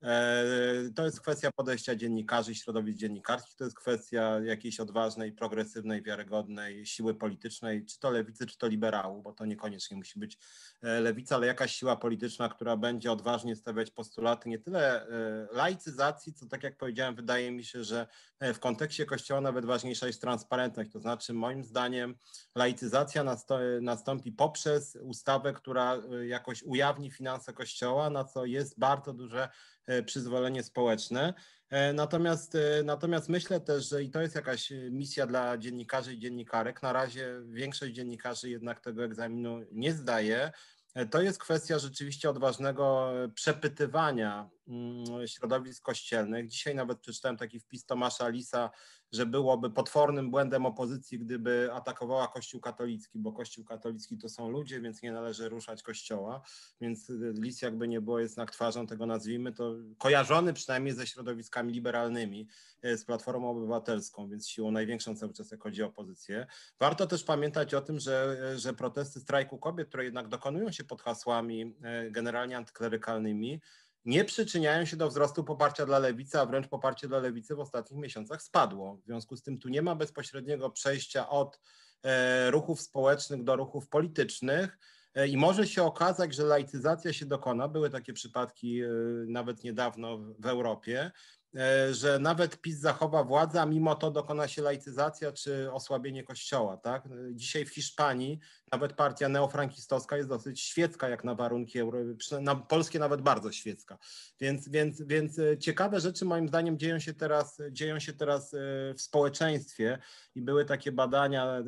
To jest kwestia podejścia dziennikarzy, środowisk dziennikarskich, to jest kwestia jakiejś odważnej, progresywnej, wiarygodnej siły politycznej, czy to lewicy, czy to liberałów, bo to niekoniecznie musi być lewica, ale jakaś siła polityczna, która będzie odważnie stawiać postulaty nie tyle laicyzacji, co tak jak powiedziałem, wydaje mi się, że w kontekście Kościoła nawet ważniejsza jest transparentność, to znaczy moim zdaniem laicyzacja nastąpi poprzez ustawę, która jakoś ujawni finanse Kościoła, na co jest bardzo duże przyzwolenie społeczne. Natomiast, natomiast myślę też, że i to jest jakaś misja dla dziennikarzy i dziennikarek. Na razie większość dziennikarzy jednak tego egzaminu nie zdaje. To jest kwestia rzeczywiście odważnego przepytywania środowisk kościelnych. Dzisiaj nawet przeczytałem taki wpis Tomasza Lisa, że byłoby potwornym błędem opozycji, gdyby atakowała Kościół katolicki, bo Kościół katolicki to są ludzie, więc nie należy ruszać Kościoła. Więc Lis jakby nie było, jest znak twarzą tego, nazwijmy to, kojarzony przynajmniej ze środowiskami liberalnymi, z Platformą Obywatelską, więc siłą największą cały czas, jak chodzi o opozycję. Warto też pamiętać o tym, że, że protesty strajku kobiet, które jednak dokonują się pod hasłami generalnie antyklerykalnymi, nie przyczyniają się do wzrostu poparcia dla lewicy, a wręcz poparcie dla lewicy w ostatnich miesiącach spadło. W związku z tym tu nie ma bezpośredniego przejścia od e, ruchów społecznych do ruchów politycznych e, i może się okazać, że laicyzacja się dokona. Były takie przypadki e, nawet niedawno w, w Europie, e, że nawet PiS zachowa władzę, a mimo to dokona się laicyzacja czy osłabienie Kościoła. Tak? Dzisiaj w Hiszpanii nawet partia neofrankistowska jest dosyć świecka jak na warunki euro, na polskie nawet bardzo świecka. Więc, więc, więc ciekawe rzeczy moim zdaniem dzieją się teraz, dzieją się teraz w społeczeństwie i były takie badania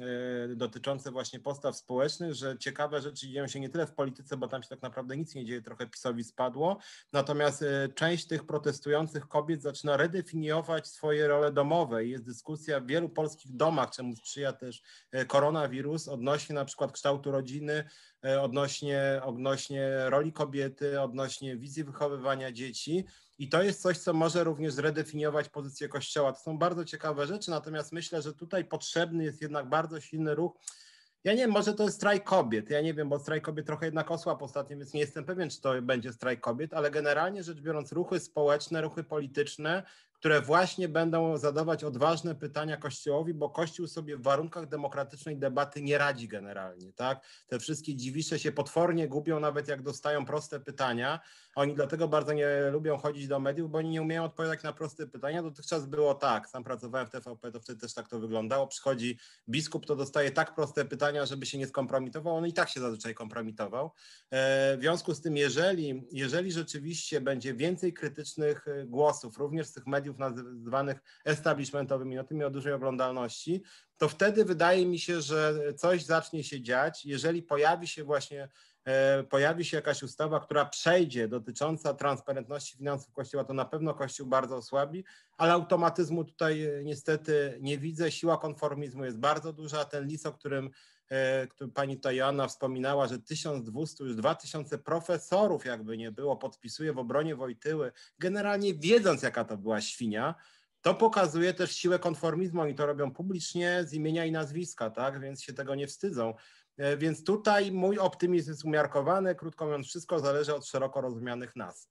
dotyczące właśnie postaw społecznych, że ciekawe rzeczy dzieją się nie tyle w polityce, bo tam się tak naprawdę nic nie dzieje, trochę PiS-owi spadło, natomiast część tych protestujących kobiet zaczyna redefiniować swoje role domowe i jest dyskusja w wielu polskich domach, czemu sprzyja też koronawirus, odnośnie na przykład kształtu rodziny, odnośnie, odnośnie roli kobiety, odnośnie wizji wychowywania dzieci i to jest coś, co może również zredefiniować pozycję Kościoła. To są bardzo ciekawe rzeczy, natomiast myślę, że tutaj potrzebny jest jednak bardzo silny ruch. Ja nie wiem, może to jest strajk kobiet, ja nie wiem, bo strajk kobiet trochę jednak osłabł ostatnio, więc nie jestem pewien, czy to będzie strajk kobiet, ale generalnie rzecz biorąc ruchy społeczne, ruchy polityczne, które właśnie będą zadawać odważne pytania Kościołowi, bo Kościół sobie w warunkach demokratycznej debaty nie radzi generalnie, tak? Te wszystkie dziwisze się potwornie gubią, nawet jak dostają proste pytania. Oni dlatego bardzo nie lubią chodzić do mediów, bo oni nie umieją odpowiadać na proste pytania. Dotychczas było tak, sam pracowałem w T V P, to wtedy też tak to wyglądało. Przychodzi biskup, to dostaje tak proste pytania, żeby się nie skompromitował, on i tak się zazwyczaj kompromitował. W związku z tym, jeżeli, jeżeli rzeczywiście będzie więcej krytycznych głosów, również z tych mediów nazywanych establishmentowymi, no tymi o dużej oglądalności, to wtedy wydaje mi się, że coś zacznie się dziać, jeżeli pojawi się właśnie e, pojawi się jakaś ustawa, która przejdzie dotycząca transparentności finansów Kościoła, to na pewno Kościół bardzo osłabi, ale automatyzmu tutaj niestety nie widzę, siła konformizmu jest bardzo duża, ten list, o którym który pani tutaj Joanna wspominała, że tysiąc dwieście, już dwa tysiące profesorów jakby nie było, podpisuje w obronie Wojtyły, generalnie wiedząc jaka to była świnia, to pokazuje też siłę konformizmu, oni to robią publicznie z imienia i nazwiska, tak, więc się tego nie wstydzą. Więc tutaj mój optymizm jest umiarkowany, krótko mówiąc, wszystko zależy od szeroko rozumianych nas.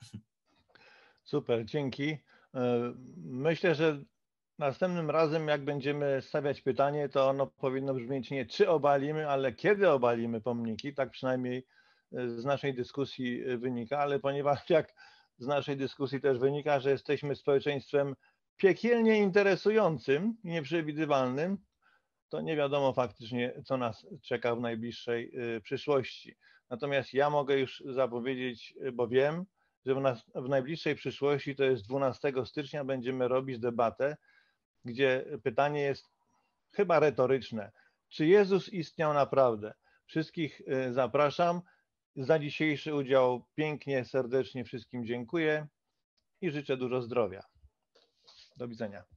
Super, dzięki. Myślę, że następnym razem, jak będziemy stawiać pytanie, to ono powinno brzmieć nie czy obalimy, ale kiedy obalimy pomniki, tak przynajmniej z naszej dyskusji wynika, ale ponieważ jak z naszej dyskusji też wynika, że jesteśmy społeczeństwem piekielnie interesującym i nieprzewidywalnym, to nie wiadomo faktycznie, co nas czeka w najbliższej przyszłości. Natomiast ja mogę już zapowiedzieć, bo wiem, że w, nas, w najbliższej przyszłości, to jest dwunastego stycznia, będziemy robić debatę, gdzie pytanie jest chyba retoryczne. Czy Jezus istniał naprawdę? Wszystkich zapraszam. Za dzisiejszy udział pięknie, serdecznie wszystkim dziękuję i życzę dużo zdrowia. Do widzenia.